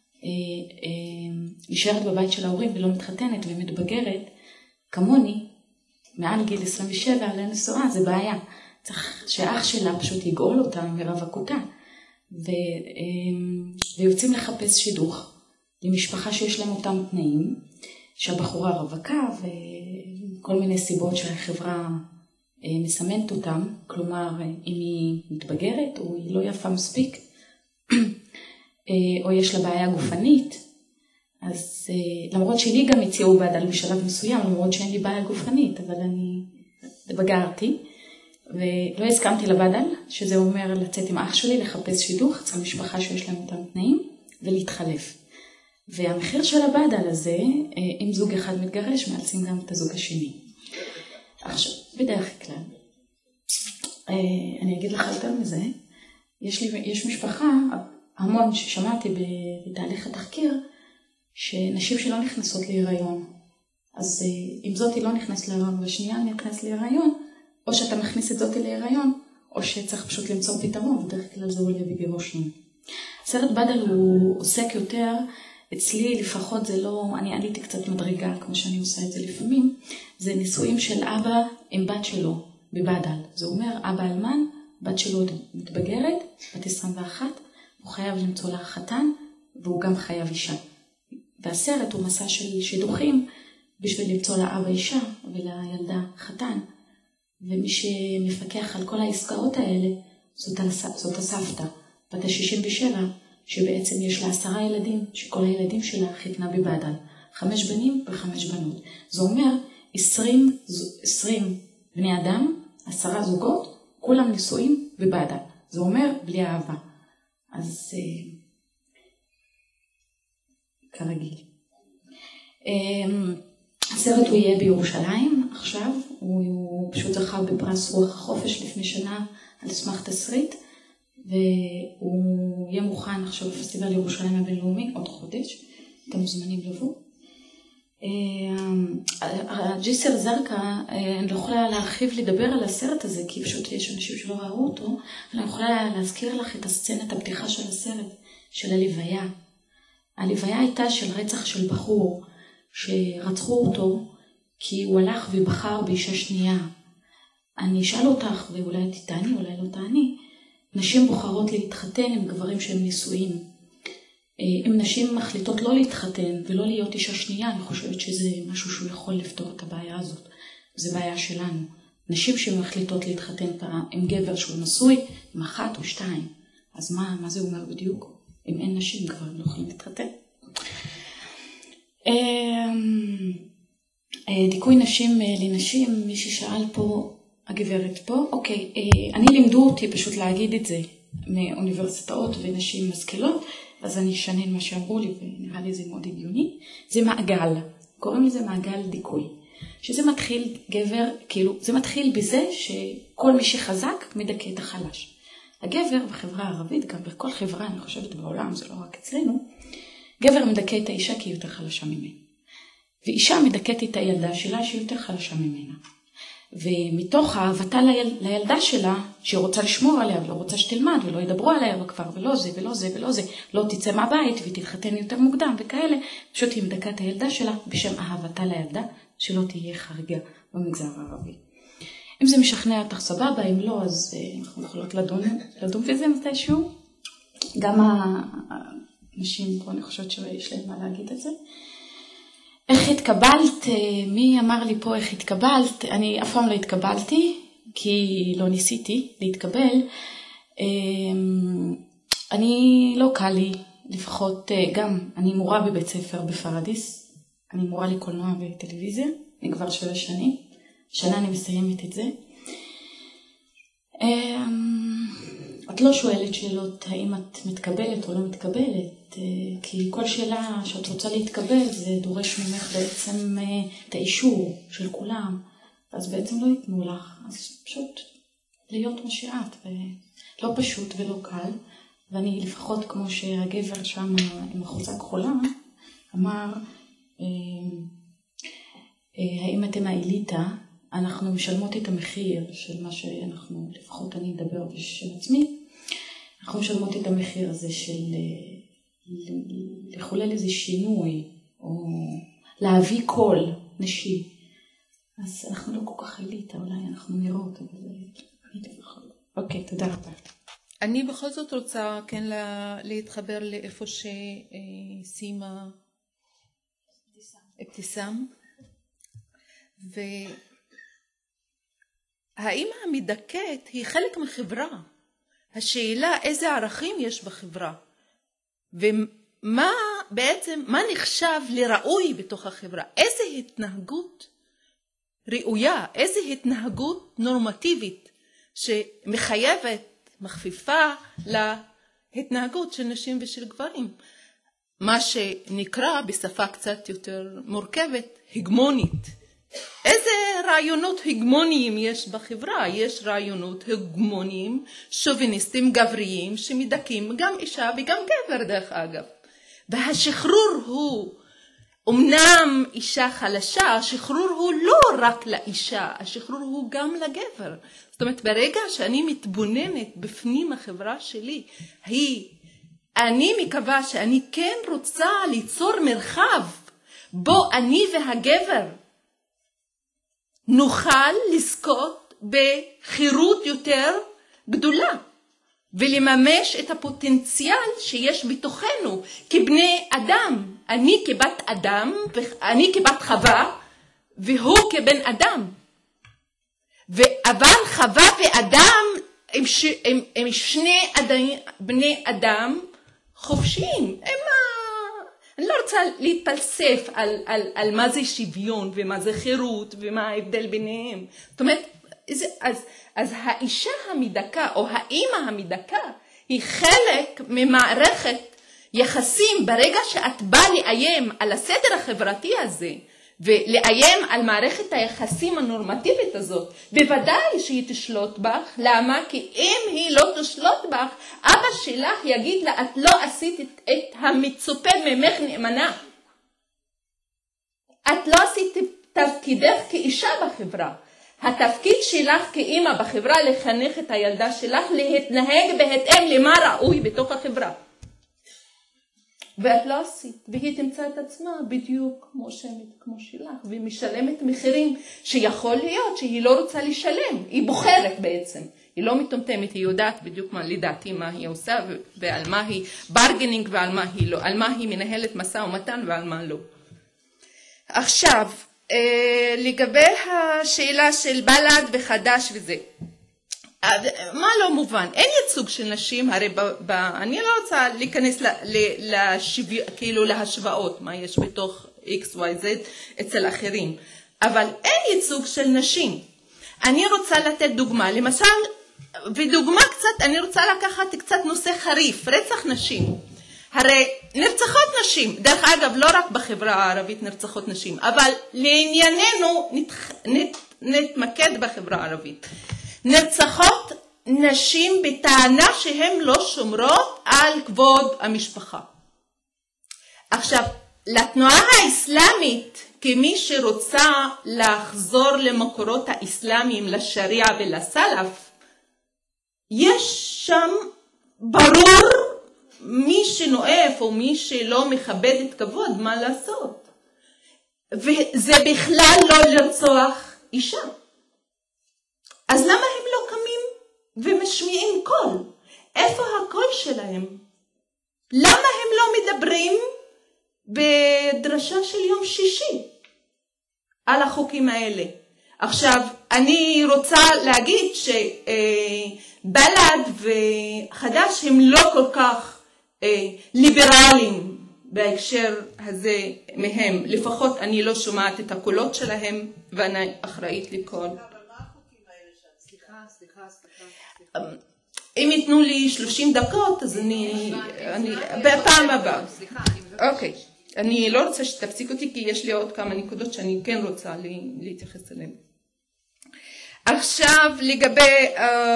S5: נשארת בבית של ההורים ולא מתחתנת ומתבגרת, כמוני, מעל גיל 27 לנשואה, זה בעיה. צריך שאח שלה פשוט יגאול אותה מרווקותה, ויוצאים לחפש שידוך למשפחה שיש להם אותם תנאים, שהבחורה רווקה וכל מיני סיבות שהחברה מסמנת אותם, כלומר אם היא מתבגרת או היא לא יפה מספיק, או יש לה בעיה גופנית. אז למרות שלי גם הציעו בדל בשלב מסוים, למרות שאין לי בעיה גופנית, אבל אני בגרתי ולא הסכמתי לבדל, שזה אומר לצאת עם אח שלי לחפש שידוך אצל משפחה שיש להם אותם תנאים ולהתחלף. והמחיר של הבדל הזה, אם זוג אחד מתגרש, מאלצים גם את הזוג השני. עכשיו, בדרך כלל, אני אגיד לך יותר מזה, יש משפחה, המון ששמעתי בתהליך התחקיר, שנשים שלא נכנסות להיריון. אז אם זאתי לא נכנס להיריון והשנייה נכנס להיריון, או שאתה מכניס את זאתי להיריון, או שצריך פשוט למצוא פתרון, בדרך כלל זה עולה בגירושים. סרט בדל הוא עוסק יותר, אצלי לפחות זה לא, אני עליתי קצת מדרגה, כמו שאני עושה את זה לפעמים, זה נישואים של אבא עם בת שלו בבדל. זה אומר, אבא אלמן, בת שלו מתבגרת, בת 21, הוא חייב למצוא לה חתן, והוא גם חייב אישה. והסרט הוא מסע של שידוכים, בשביל למצוא לאבא אישה ולילדה חתן. ומי שמפקח על כל העסקאות האלה, זאת הסבתא, בת ה-67, שבעצם יש לה 10 ילדים, שכל הילדים שלה חיתנה בבדל. 5 בנים ו5 בנות. זה אומר 20 בני אדם, 10 זוגות, כולם נישואים בבדל. זה אומר בלי אהבה. אז כרגיל. הסרט הוא יהיה בירושלים עכשיו, הוא פשוט זכה בפרס רוח החופש לפני שנה על סמך תסריט, והוא יהיה מוכן עכשיו בפסטיבל ירושלים הבינלאומי עוד חודש, אתם מוזמנים לבוא. ג'יסר זרקה, אני לא יכולה להרחיב לדבר על הסרט הזה, כי פשוט יש אנשים שלא ראו אותו, אבל אני יכולה להזכיר לך את הסצנת הפתיחה של הסרט, של הלוויה. הלוויה הייתה של רצח של בחור, שרצחו אותו כי הוא הלך ובחר באישה שנייה. אני אשאל אותך, ואולי תתעני, אולי לא תעני, נשים בוחרות להתחתן עם גברים שהם נישואים. אם נשים מחליטות לא להתחתן ולא להיות אישה שנייה, אני חושבת שזה משהו שהוא יכול לפתור את הבעיה הזאת. זה בעיה שלנו. נשים שמחליטות להתחתן עם גבר שהוא נשוי, עם 1 או 2. אז מה זה אומר בדיוק? אם אין נשים כבר לא יכולים להתחתן. דיכוי נשים לנשים, מי ששאל פה, הגברת פה, אוקיי, אני לימדו אותי פשוט להגיד את זה מאוניברסיטאות ונשים משכילות, אז אני אשנן מה שאמרו לי ונראה לי זה מאוד הגיוני. זה מעגל, קוראים לזה מעגל דיכוי, שזה מתחיל גבר, כאילו זה מתחיל בזה שכל מי שחזק מדכא את החלש. הגבר בחברה הערבית, גם בכל חברה אני חושבת בעולם, זה לא רק אצלנו, גבר מדכא את האישה כי היא יותר חלשה ממנה. ואישה מדכאת את הילדה שלה שהיא יותר חלשה ממנה. ומתוך אהבתה לילדה שלה, שהיא רוצה לשמור עליה ולא רוצה שתלמד ולא ידברו עליה בכפר ולא זה ולא זה ולא זה, לא תצא מהבית ותתחתן יותר מוקדם וכאלה, פשוט היא מדכאת את הילדה שלה בשם אהבתה לילדה, שלא תהיה חריגה במגזר הערבי. אם זה משכנע אותך סבבה, אם לא, אז אנחנו יכולות לדון בזה מתישהו. גם האנשים פה, אני חושבת שיש להם מה להגיד את זה. איך התקבלת? מי אמר לי פה איך התקבלת? אני אף פעם לא התקבלתי, כי לא ניסיתי להתקבל. אני לא קל לי, לפחות גם, אני מורה בבית ספר בפרדיס. אני מורה לקולנוע וטלוויזיה, אני כבר 7 שנים. שנה אני מסיימת את זה. את לא שואלת שאלות האם את מתקבלת או לא מתקבלת, כי כל שאלה שאת רוצה להתקבל זה דורש ממך בעצם את האישור של כולם, אז בעצם לא ייתנו לך, אז פשוט להיות מה שאת, ולא פשוט ולא קל, ואני לפחות כמו שהגבר שם עם החולצה כחולה אמר, האם אתם האליטה, אנחנו משלמות את המחיר של מה שאנחנו, לפחות אני מדבר בשם עצמי, אנחנו משלמות את המחיר הזה של לחולל איזה שינוי, או להביא קול נשי. אז אנחנו לא כל כך אליטה, אולי אנחנו נראות, אבל אני לפחות. אוקיי, תודה רבה.
S4: אני בכל זאת רוצה כן להתחבר לאיפה שסיימה אבתיסאם. והאם המדכאת היא חלק מחברה? השאלה איזה ערכים יש בחברה, ומה בעצם, מה נחשב לראוי בתוך החברה, איזה התנהגות ראויה, איזה התנהגות נורמטיבית שמחייבת, מכפיפה להתנהגות של נשים ושל גברים, מה שנקרא בשפה קצת יותר מורכבת, הגמונית. איזה רעיונות הגמוניים יש בחברה? יש רעיונות הגמוניים, שוביניסטים גבריים שמדכאים גם אישה וגם גבר דרך אגב. והשחרור הוא אמנם אישה חלשה, השחרור הוא לא רק לאישה, השחרור הוא גם לגבר. זאת אומרת, ברגע שאני מתבוננת בפנים החברה שלי, אני מקווה שאני כן רוצה ליצור מרחב בו אני והגבר נוכל לזכות בחירות יותר גדולה ולממש את הפוטנציאל שיש בתוכנו כבני אדם. אני כבת אדם, אני כבת חווה והוא כבן אדם. אבל חווה ואדם הם שני בני אדם חופשיים. אני לא רוצה להתפלסף על מה זה שוויון ומה זה חירות ומה ההבדל ביניהם. זאת אומרת, אז האישה המדכא או האמא המדכא היא חלק ממערכת יחסים. ברגע שאת באה לאיים על הסדר החברתי הזה ולאיים על מערכת היחסים הנורמטיבית הזאת, בוודאי שהיא תשלוט בך. למה? כי אם היא לא תשלוט בך, אבא שלך יגיד לה, את לא עשית את המצופה ממך נאמנה. את לא עשית תפקידך כאישה בחברה. התפקיד שלך כאימא בחברה לחנך את הילדה שלך להתנהג בהתאם למה ראוי בתוך החברה. ואת לא עשית, והיא תמצא את עצמה בדיוק כמו שלך, והיא משלמת מחירים שיכול להיות שהיא לא רוצה לשלם, היא בוחרת בעצם, היא לא מטומטמת, היא יודעת בדיוק לדעתי מה היא עושה, ועל מה היא ברגנינג ועל מה היא לא, על מה היא מנהלת משא ומתן ועל מה לא. עכשיו, לגבי השאלה של בל"ד וחד"ש וזה, מה לא מובן? אין ייצוג של נשים, הרי אני לא רוצה להיכנס כאילו להשוואות מה יש בתוך XYZ אצל אחרים, אבל אין ייצוג של נשים. אני רוצה לתת דוגמה, למשל, ודוגמה קצת, אני רוצה לקחת קצת נושא חריף, רצח נשים. הרי נרצחות נשים, דרך אגב לא רק בחברה הערבית נרצחות נשים, אבל לענייננו נתמקד בחברה הערבית. נרצחות נשים בטענה שהן לא שומרות על כבוד המשפחה. עכשיו, לתנועה האסלאמית, כמי שרוצה לחזור למקורות האסלאמיים, לשריעה ולסלף, יש שם ברור מי שנואף או מי שלא מכבד את כבוד מה לעשות. וזה בכלל לא לרצוח אישה. אז למה הם לא קמים ומשמיעים קול? איפה הקול שלהם? למה הם לא מדברים בדרשה של יום שישי על החוקים האלה? עכשיו, אני רוצה להגיד שבל"ד וחד"ש הם לא כל כך ליברליים בהקשר הזה מהם. לפחות אני לא שומעת את הקולות שלהם ואני אחראית לכל. סליחה. אם ייתנו לי 30 דקות, אז אני בפעם הבאה. אוקיי. אני לא רוצה שתפסיק אותי, כי יש לי עוד כמה נקודות שאני כן רוצה להתייחס אליהן. עכשיו, לגבי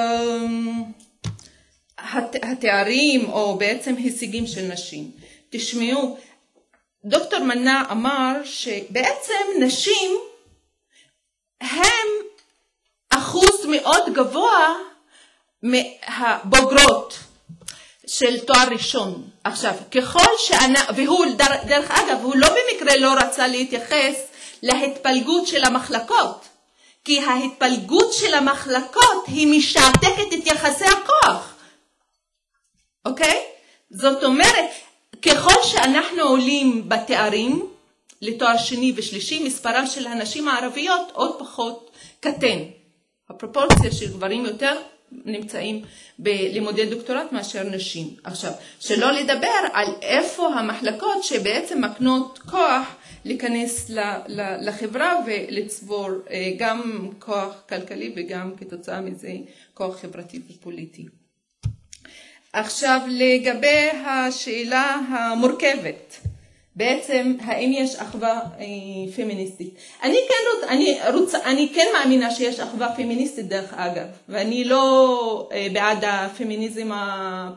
S4: התארים, או בעצם הישגים של נשים. תשמעו, דוקטור מנע אמר שבעצם נשים הם אחוז מאוד גבוה מהבוגרות של תואר ראשון. עכשיו, ככל והוא דרך אגב, הוא לא במקרה לא רצה להתייחס להתפלגות של המחלקות, כי ההתפלגות של המחלקות היא משעתקת את יחסי הכוח. אוקיי? זאת אומרת, ככל שאנחנו עולים בתארים לתואר שני ושלישי, מספרם של הנשים הערביות עוד פחות קטן. הפרופורציה של גברים יותר נמצאים בלימודי דוקטורט מאשר נשים. עכשיו, שלא לדבר על איפה המחלקות שבעצם מקנות כוח להיכנס לחברה ולצבור גם כוח כלכלי וגם כתוצאה מזה כוח חברתי ופוליטי. עכשיו, לגבי השאלה המורכבת, בעצם האם יש אחווה פמיניסטית? אני כן מאמינה שיש אחווה פמיניסטית דרך אגב, ואני לא בעד הפמיניזם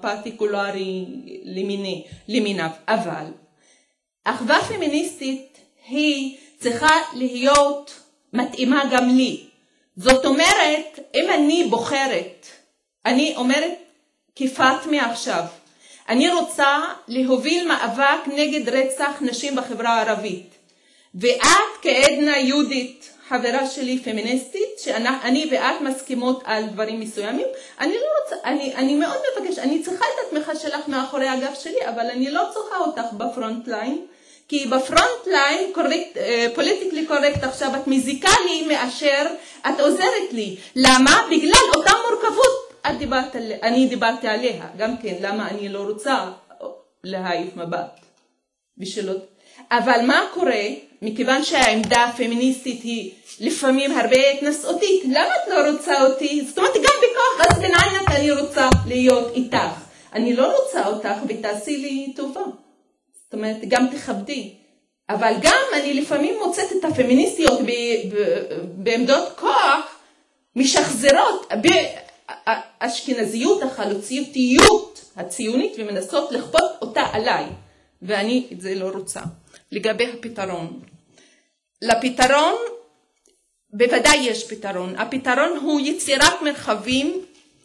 S4: הפרטיקולרי למיניו, אבל אחווה פמיניסטית היא צריכה להיות מתאימה גם לי. זאת אומרת, אם אני בוחרת, אני אומרת כפאטמה עכשיו, אני רוצה להוביל מאבק נגד רצח נשים בחברה הערבית. ואת כעדנה יהודית, חברה שלי פמיניסטית, שאני ואת מסכימות על דברים מסוימים, אני מאוד מבקש, אני צריכה את התמיכה שלך מאחורי הגב שלי, אבל אני לא צריכה אותך בפרונט ליין, כי בפרונט ליין, פוליטיקלי קורקט עכשיו, את מזיקה לי מאשר את עוזרת לי. למה? בגלל אותה מורכבות. אני דיברתי עליה, גם כן, למה אני לא רוצה להעיף מבט בשבילות. אבל מה קורה, מכיוון שהעמדה הפמיניסטית היא לפעמים הרבה התנשאותית, למה את לא רוצה אותי? זאת אומרת, גם בכוח, אז בינעינת אני רוצה להיות איתך. אני לא רוצה אותך ותעשי לי טובה. זאת אומרת, גם תכבדי. אבל גם אני לפעמים מוצאת את הפמיניסטיות בעמדות כוח משחזרות באשכנזיות, החלוציות הציונית, ומנסות לכפות אותה עליי. ואני את זה לא רוצה. לגבי הפתרון. לפתרון, בוודאי יש פתרון. הפתרון הוא יצירת מרחבים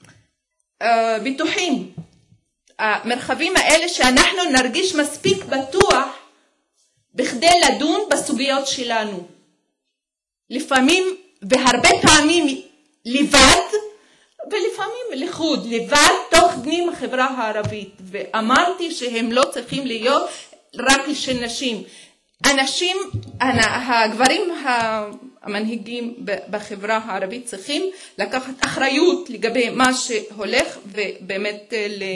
S4: בטוחים. המרחבים האלה שאנחנו נרגיש מספיק בטוח בכדי לדון בסוגיות שלנו. לפעמים והרבה פעמים לבד ולפעמים לחוד, לבד תוך פנים החברה הערבית. ואמרתי שהם לא צריכים להיות רק של נשים. אנשים, הגברים המנהיגים בחברה הערבית צריכים לקחת אחריות לגבי מה שהולך ובאמת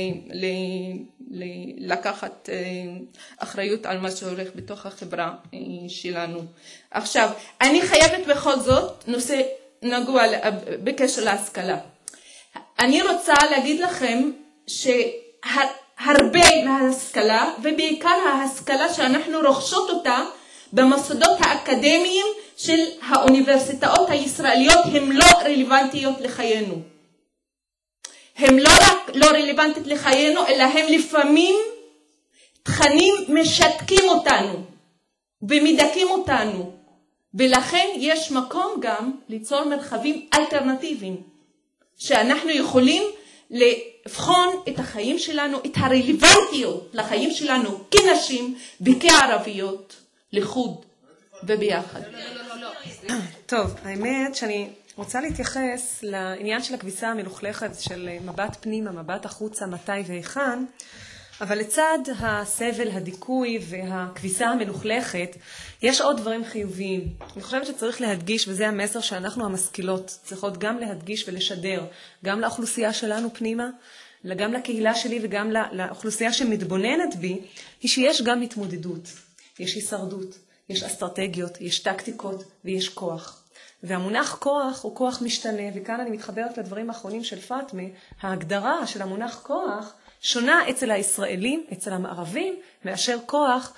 S4: לקחת אחריות על מה שהולך בתוך החברה שלנו. עכשיו, אני חייבת בכל זאת נושא נגוע בקשר להשכלה. אני רוצה להגיד לכם הרבה מההשכלה, ובעיקר ההשכלה שאנחנו רוכשות אותה במוסדות האקדמיים של האוניברסיטאות הישראליות, הן לא רלוונטיות לחיינו. הן לא רק לא רלוונטיות לחיינו, אלא הן לפעמים תכנים משתקים אותנו ומדכאים אותנו. ולכן יש מקום גם ליצור מרחבים אלטרנטיביים, שאנחנו יכולים לבחון את החיים שלנו, את הרלוונטיות לחיים שלנו כנשים וכערביות, לחוד וביחד.
S3: טוב, האמת שאני רוצה להתייחס לעניין של הכביסה המלוכלכת של מבט פנימה, מבט החוצה, מתי והיכן, אבל לצד הסבל, הדיכוי והכביסה המלוכלכת, יש עוד דברים חיוביים. אני חושבת שצריך להדגיש, וזה המסר שאנחנו המשכילות צריכות גם להדגיש ולשדר, גם לאוכלוסייה שלנו פנימה, גם לקהילה שלי וגם לאוכלוסייה שמתבוננת בי, היא שיש גם התמודדות, יש הישרדות, יש אסטרטגיות, יש טקטיקות ויש כוח. והמונח כוח הוא כוח משתנה, וכאן אני מתחברת לדברים האחרונים של פאטמה, ההגדרה של המונח כוח שונה אצל הישראלים, אצל המערבים, מאשר כוח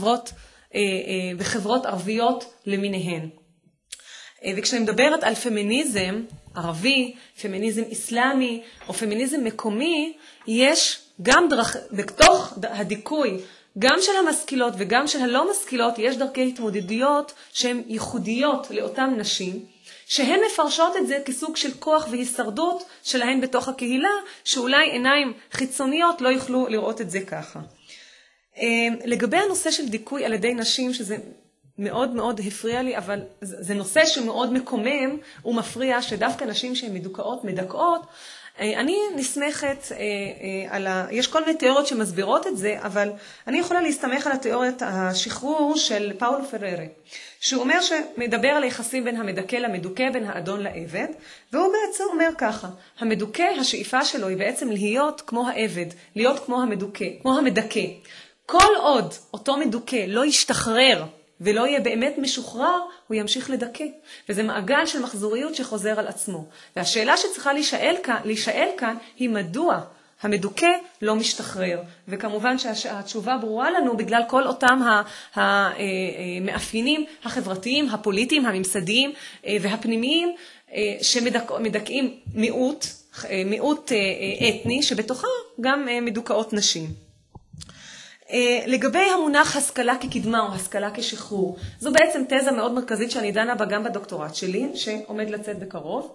S3: בחברות ערביות למיניהן. וכשאני מדברת על פמיניזם ערבי, פמיניזם אסלאמי או פמיניזם מקומי, יש גם בתוך הדיכוי, גם של המשכילות וגם של הלא משכילות, יש דרכי התמודדויות שהן ייחודיות לאותן נשים, שהן מפרשות את זה כסוג של כוח והישרדות שלהן בתוך הקהילה, שאולי עיניים חיצוניות לא יוכלו לראות את זה ככה. לגבי הנושא של דיכוי על ידי נשים, שזה מאוד מאוד הפריע לי, אבל זה נושא שמאוד מקומם ומפריע, שדווקא נשים שהן מדכאות, אני נסמכת יש כל מיני תיאוריות שמסבירות את זה, אבל אני יכולה להסתמך על התיאוריית השחרור של פאולו פררה, שהוא אומר שמדבר על היחסים בין המדכא למדוכא, בין האדון לעבד, והוא בעצם אומר ככה, המדוכא, השאיפה שלו היא בעצם להיות כמו העבד, להיות כמו המדכא. כל עוד אותו מדוכא לא ישתחרר ולא יהיה באמת משוחרר, הוא ימשיך לדכא. וזה מעגל של מחזוריות שחוזר על עצמו. והשאלה שצריכה להישאל כאן היא מדוע המדוכא לא משתחרר. וכמובן שהתשובה ברורה לנו בגלל כל אותם המאפיינים החברתיים, הפוליטיים, הממסדיים והפנימיים שמדכאים מיעוט אתני, שבתוכה גם מדוכאות נשים. לגבי המונח השכלה כקדמה או השכלה כשחרור, זו בעצם תזה מאוד מרכזית שאני דנה בה גם בדוקטורט שלי, שעומד לצאת בקרוב.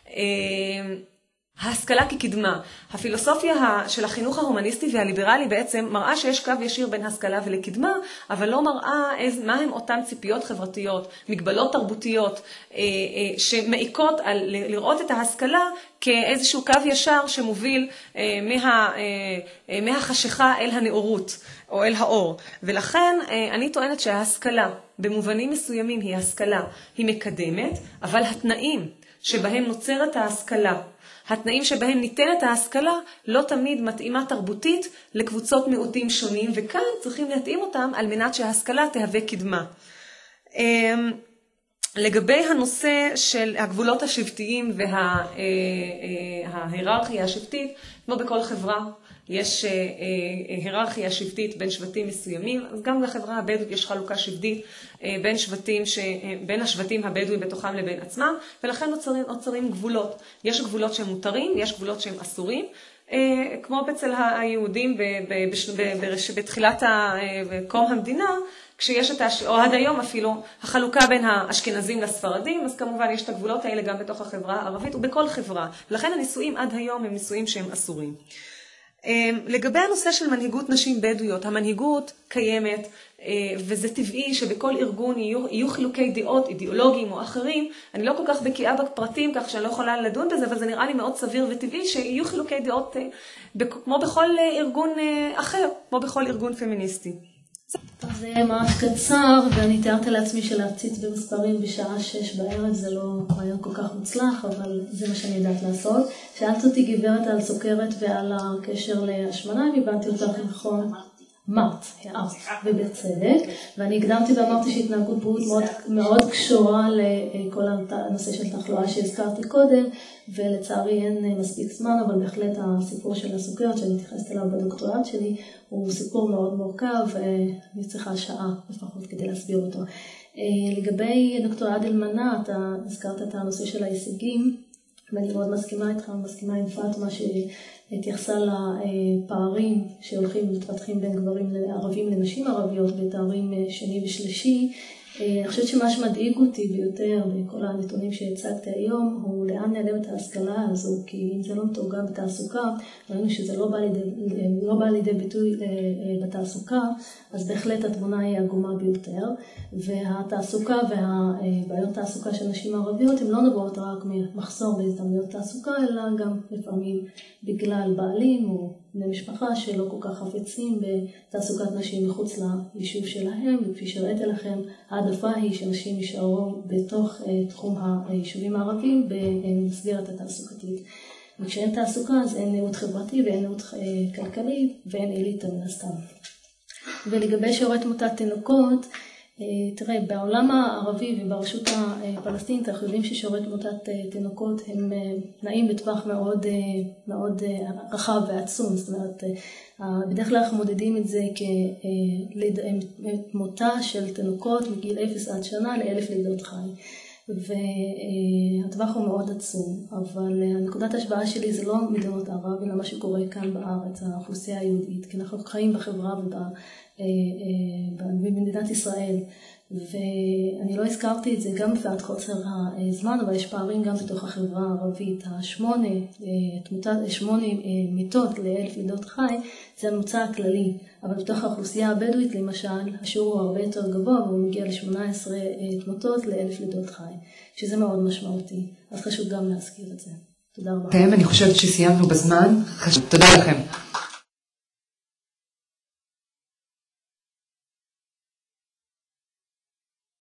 S3: ההשכלה כקדמה, הפילוסופיה של החינוך ההומניסטי והליברלי בעצם מראה שיש קו ישיר בין השכלה ולקדמה, אבל לא מראה מה הם אותן ציפיות חברתיות, מגבלות תרבותיות, שמעיקות על לראות את ההשכלה כאיזשהו קו ישר שמוביל מהחשיכה אל הנאורות או אל האור. ולכן אני טוענת שההשכלה במובנים מסוימים היא השכלה, היא מקדמת, אבל התנאים שבהם נוצרת ההשכלה, התנאים שבהם ניתנת ההשכלה לא תמיד מתאימה תרבותית לקבוצות מיעוטים שונים, וכאן צריכים להתאים אותם על מנת שההשכלה תהווה קדמה. לגבי הנושא של הגבולות השבטיים וההיררכיה השבטית, כמו בכל חברה, יש היררכיה שבטית בין שבטים מסוימים, אז גם לחברה הבדואית יש חלוקה שבטית בין השבטים הבדואים בתוכם לבין עצמם, ולכן נוצרים גבולות. יש גבולות שהם מותרים, יש גבולות שהם אסורים, כמו אצל היהודים בתחילת קום המדינה, כשיש או עד היום אפילו, החלוקה בין האשכנזים לספרדים, אז כמובן יש את הגבולות האלה גם בתוך החברה הערבית ובכל חברה. ולכן הנישואים עד היום הם נישואים שהם אסורים. לגבי הנושא של מנהיגות נשים בדואיות, המנהיגות קיימת, וזה טבעי שבכל ארגון יהיו חילוקי דעות אידיאולוגיים או אחרים. אני לא כל כך בקיאה בפרטים, כך שאני לא יכולה לדון בזה, אבל זה נראה לי מאוד סביר וטבעי שיהיו חילוקי דעות כמו בכל ארגון אחר, כמו בכל ארגון פמיניסטי.
S2: אז זה ממש קצר, ואני תיארתי לעצמי שלהפציץ במספרים בשעה 6 בערב, זה לא רעיון כל כך מוצלח, אבל זה מה שאני יודעת לעשות. שאלת אותי גברת על סוכרת ועל הקשר להשמנה, והבנתי אותך נכון. אמרת, ובצדק, ואני הקדמתי ואמרתי שהתנהגות בריאות מאוד קשורה לכל הנושא של תחלואה שהזכרתי קודם, ולצערי אין מספיק זמן, אבל בהחלט הסיפור של הסוכרת שאני מתייחסת אליו בדוקטורט שלי, הוא סיפור מאוד מורכב, ואני צריכה שעה לפחות כדי להסביר אותו. לגבי דוקטור עדל מנה, אתה הזכרת את הנושא של ההישגים, ואני מאוד מסכימה איתך, מסכימה עם פאטמה שהתייחסה לפערים שהולכים ומתפתחים בין גברים ערבים לנשים ערביות בתארים שני ושלישי. אני חושבת שמה שמדאיג אותי ביותר בכל הנתונים שהצגתי היום הוא לאן נעלמת ההשכלה הזו, כי אם זה לא מתורגם בתעסוקה, ראינו שזה לא בא לידי ביטוי בתעסוקה, אז בהחלט התמונה היא עגומה ביותר, והתעסוקה והבעיות תעסוקה של נשים ערביות הן לא נובעות רק ממחסור בהזדמנויות תעסוקה, אלא גם לפעמים בגלל בעלים או בני משפחה שלא כל כך חפצים בתעסוקת נשים מחוץ ליישוב שלהם, וכפי שראיתי לכם, העדפה היא שנשים יישארו בתוך תחום היישובים הערבים במסגרת התעסוקתית. וכשאין תעסוקה אז אין נאות חברתי ואין נאות כלכלי ואין אליטה מן הסתם. ולגבי שיעורי תמותת תינוקות, תראה, בעולם הערבי וברשות הפלסטינית אנחנו יודעים ששיעורי תמותת תינוקות הם נעים בטווח מאוד רחב ועצום. זאת אומרת, בדרך כלל אנחנו מודדים את זה כמותה של תינוקות מגיל 0 עד שנה ל1,000 לידות חי. והטווח הוא מאוד עצום, אבל נקודת ההשוואה שלי זה לא מדינות ערב, אלא מה שקורה כאן בארץ, האוכלוסייה היהודית, כי אנחנו חיים בחברה ובמדינת ישראל, ואני לא הזכרתי את זה גם מפאת חוסר הזמן, אבל יש פערים גם בתוך החברה הערבית. 8 מיטות ל1,000 לידות חי זה הממוצע הכללי, אבל בתוך האוכלוסייה הבדואית למשל השיעור הוא הרבה יותר גבוה, והוא מגיע ל18 תמותות ל1,000 לידות חי, שזה מאוד משמעותי, אז חשוב גם להזכיר את זה. תודה רבה.
S1: אני חושבת שסיימנו בזמן. תודה לכם.